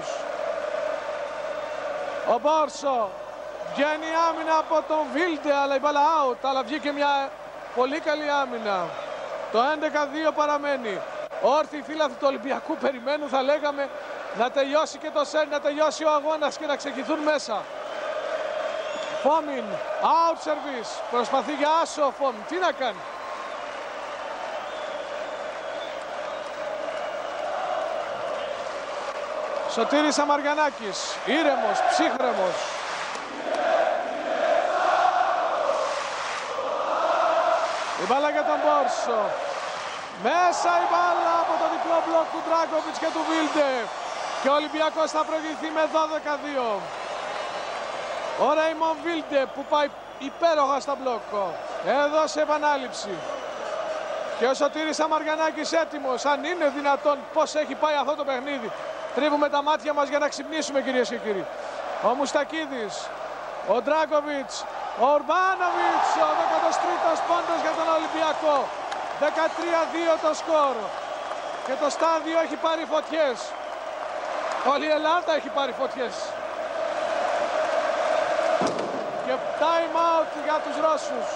Speaker 1: Ο Μπόρσο. Βγαίνει άμυνα από τον Βίλντε, αλλά η μπάλα out. Αλλά βγήκε μια πολύ καλή άμυνα. Το έντεκα δύο παραμένει. Όρθιοι φίλαθλοι του Ολυμπιακού περιμένουν, θα λέγαμε, να τελειώσει και το σερ, να τελειώσει ο αγώνας και να ξεκινηθούν μέσα. Φόμιν, out service, προσπαθεί για άσο ο Φόμιν, τι να κάνει. Σωτήρης Σαμαριανάκης, ήρεμος, ψύχρεμος. Η μπάλα για τον Μπόρσο. Μέσα η μπάλα από το διπλό μπλοκ του Ντράγκοβιτς και του Βίλντε. Και ο Ολυμπιακός θα προηγηθεί με δώδεκα δύο. Ο Ρέιμον Βίλντε που πάει υπέροχα στα μπλοκ. Εδώ σε επανάληψη. Και ο Σωτήρης Σαμαριανάκης έτοιμος. Αν είναι δυνατόν πώς έχει πάει αυτό το παιχνίδι. Τρίβουμε τα μάτια μας για να ξυπνήσουμε, κυρίες και κύριοι. Ο Μουστακίδης, ο Ντράγκοβιτς, ο Ουρμπάνοβιτς, ο δέκατος τρίτος πόντος για τον Ολυμπιακό. δεκατρία δύο το σκορ. Και το στάδιο έχει πάρει φωτιές. Όλη η Ελλάδα έχει πάρει φωτιές. Και time out για τους Ρώσους.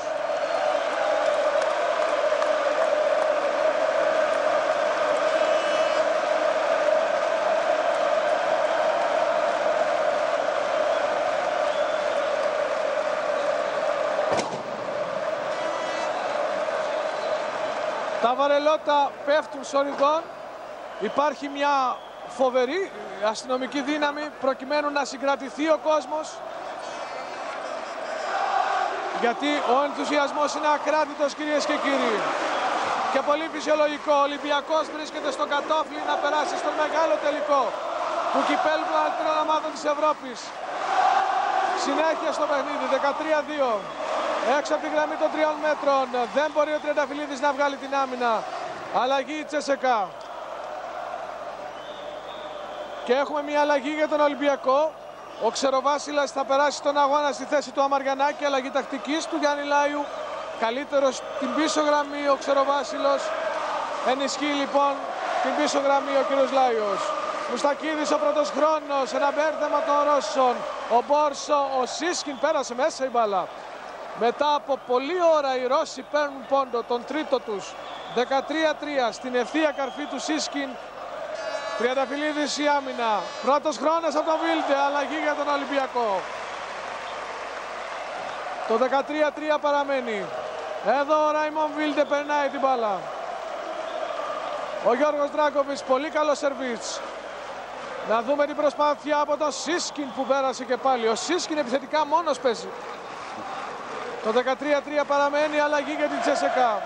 Speaker 1: Τα βαρελότα πέφτουν σοριδών. Υπάρχει μια φοβερή αστυνομική δύναμη προκειμένου να συγκρατηθεί ο κόσμος. Γιατί ο ενθουσιασμός είναι ακράτητος, κυρίες και κύριοι. Και πολύ φυσιολογικό. Ο Ολυμπιακός βρίσκεται στο κατόφλι να περάσει στον μεγάλο τελικό του κυπέλλου των ανωτέρων ομάδων της Ευρώπης. Συνέχεια στο παιχνίδι, δεκατρία δύο. Έξω από τη γραμμή των τριών μέτρων. Δεν μπορεί ο Τριανταφυλλίδης να βγάλει την άμυνα. Αλλαγή η Τσέσεκα. Και έχουμε μια αλλαγή για τον Ολυμπιακό. Ο Ξεροβάσιλας θα περάσει στον αγώνα στη θέση του Αμαριανάκη. Αλλαγή τακτικής του Γιάννη Λάιου. Καλύτερος στην πίσω γραμμή ο Ξεροβάσιλος. Ενισχύει λοιπόν την πίσω γραμμή ο κύριος Λάιος. Μουστακίδης ο πρώτος χρόνος. Ένα μπέρδεμα των Ρώσων. Ο Μπόρσο, ο Σίσκιν πέρασε μέσα η μπάλα. Μετά από πολλή ώρα οι Ρώσοι παίρνουν πόντο, τον τρίτο τους. δεκατρία τρία στην ευθεία καρφή του Σίσκιν. Τριανταφυλλίδης η άμυνα. Πρώτος χρόνος από τον Βίλντε, αλλαγή για τον Ολυμπιακό. Το δεκατρία τρία παραμένει. Εδώ ο Ρέιμον Βίλντε περνάει την μπάλα. Ο Γιώργος Ντράγκοβιτς, πολύ καλό σερβίς. Να δούμε την προσπάθεια από τον Σίσκιν που πέρασε και πάλι. Ο Σίσκιν επιθετικά μόνος παίζει. Το δεκατρία τρία παραμένει, αλλαγή για την Τσέσεκα.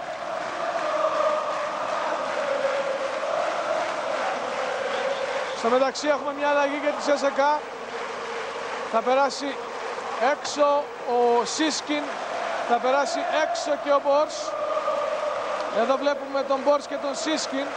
Speaker 1: Στο μεταξύ έχουμε μια αλλαγή για την Τσέσεκα. Θα περάσει έξω ο Σίσκιν, θα περάσει έξω και ο Μπορς. Εδώ βλέπουμε τον Μπορς και τον Σίσκιν.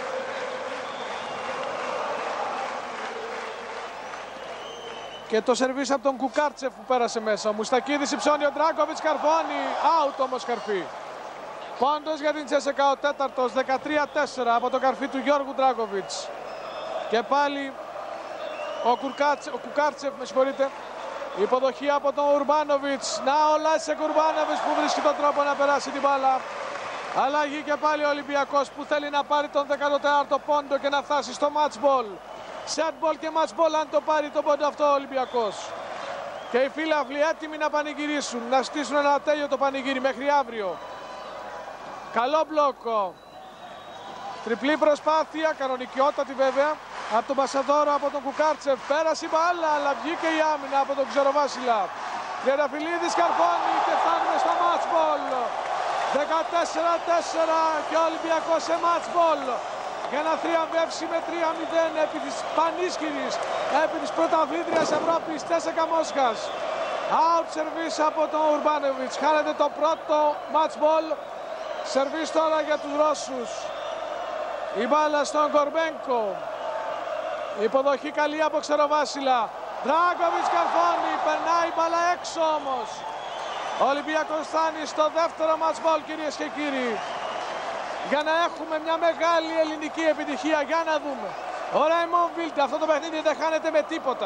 Speaker 1: Και το σερβίς από τον Κουκάρτσεφ που πέρασε μέσα. Ο Μουστακίδης υψώνει, ο Ντράγκοβιτς καρφώνει. Out όμως καρφί. Πόντος για την Τσέσεκα, ο τέταρτος, δεκατρία τέσσερα από το καρφί του Γιώργου Ντράγκοβιτς. Και πάλι ο, Κουρκάτσεφ, ο Κουκάρτσεφ, με συγχωρείτε. Υποδοχή από τον Ουρμπάνοβιτς. Να ο Λάσεκ Ουρμπάνοβιτς που βρίσκει τον τρόπο να περάσει την μπάλα. Αλλαγή και πάλι ο Ολυμπιακός που θέλει να πάρει τον δεκατοτέταρτο πόντο και να φτάσει στο match ball. Set ball και match ball αν το πάρει τον πόντο αυτό ο Ολυμπιακός. Και οι φίλαθλοι έτοιμοι να πανηγυρίσουν, να στήσουν ένα τέλειο το πανηγύρι μέχρι αύριο. Καλό μπλόκο. Τριπλή προσπάθεια, κανονικιότατη βέβαια, από τον Πασαδόρο, από τον Κουκάρτσεφ. Πέρασε η μπάλα, αλλά βγήκε η άμυνα από τον Ξεροβάσιλα. Τριανταφυλλίδης καρφώνει και φτάνουμε στο match ball. δεκατέσσερα τέσσερα και ο Ολυμπιακός σε match ball. Για να θριαμβεύσει με τρία μηδέν επί της πανίσχυρης, επί της πρωταθλήτριας Ευρώπης Τσέσεκα Μόσχας. Out service από τον Ουρμπάνοβιτς. Χάνεται το πρώτο match ball. Σερβίς τώρα για τους Ρώσους. Η μπάλα στον Κορμπένκο. Υποδοχή καλή από Ξεροβάσιλα. Ντράγκοβιτς καρφώνει, περνάει η μπάλα έξω όμως. Ο Ολυμπιακός φτάνει στο δεύτερο match ball, κυρίες και κύριοι. Για να έχουμε μια μεγάλη ελληνική επιτυχία. Για να δούμε. Ο Ρέιμον Βίλντε, αυτό το παιχνίδι δεν χάνεται με τίποτα.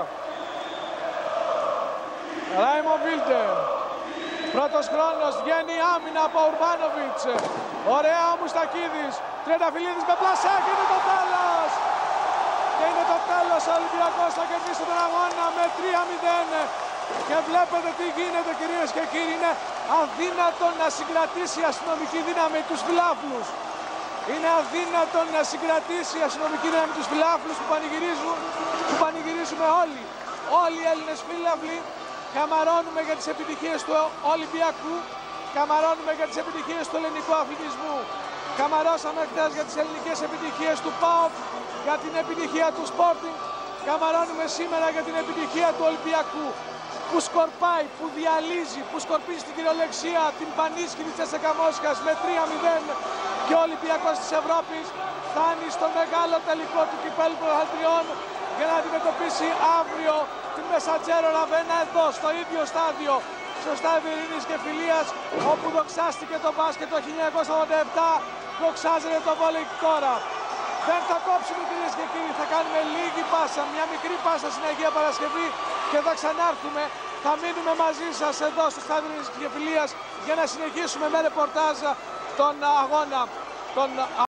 Speaker 1: Ρέιμον Βίλντε. Πρώτος χρόνος, βγαίνει άμυνα από Ουρμπάνοβιτς. Ωραία ο Μουστακίδης. Τριανταφυλλίδης με πλασέ και είναι το τέλος. Και είναι το τέλος. Ο Ολυμπιακός θα κερδίσει τον αγώνα με τρία μηδέν. Και βλέπετε τι γίνεται, κυρίες και κύριοι. Είναι αδύνατο να συγκρατήσει η αστυνομική δύναμη τους φιλάθλους. Είναι αδύνατον να συγκρατήσει η αστυνομική δύναμη τους φιλάφλους που πανηγυρίζουν, που πανηγυρίζουμε όλοι. Όλοι οι Έλληνες φίλαφλοι καμαρώνουμε για τις επιτυχίες του Ολυμπιακού, καμαρώνουμε για τις επιτυχίες του ελληνικού αθλητισμού. Καμαρώσαμε χθες για τις ελληνικές επιτυχίες του ΠΑΟΚ, για την επιτυχία του Sporting. Καμαρώνουμε σήμερα για την επιτυχία του Ολυμπιακού, που σκορπάει, που διαλύζει, που σκορπίζει την κυριολεξία την πανίσχυρη της Τσέσσεκα Μόσχας με τρία μηδέν και ο Ολυμπιακός της Ευρώπης φτάνει στο μεγάλο τελικό του κυπέλλου πρωταθλητριών για να αντιμετωπίσει αύριο την Μεσατζέρο Ραβένα εδώ στο ίδιο στάδιο, στο στάδιο Ειρήνης και Φιλίας, όπου δοξάστηκε το μπάσκετ το χίλια εννιακόσια ογδόντα επτά, δοξάζεται το βόλεϊ τώρα. Δεν θα κόψουμε, κυρίες και κύριοι, θα κάνουμε λίγη πάσα, μια μικρή πάσα στην Αγία Παρασκευή και θα ξανάρθουμε. Θα μείνουμε μαζί σας εδώ στο στάδιο Ειρήνης και Φιλίας για να συνεχίσουμε με ρεπορτάζ τον αγώνα. Τον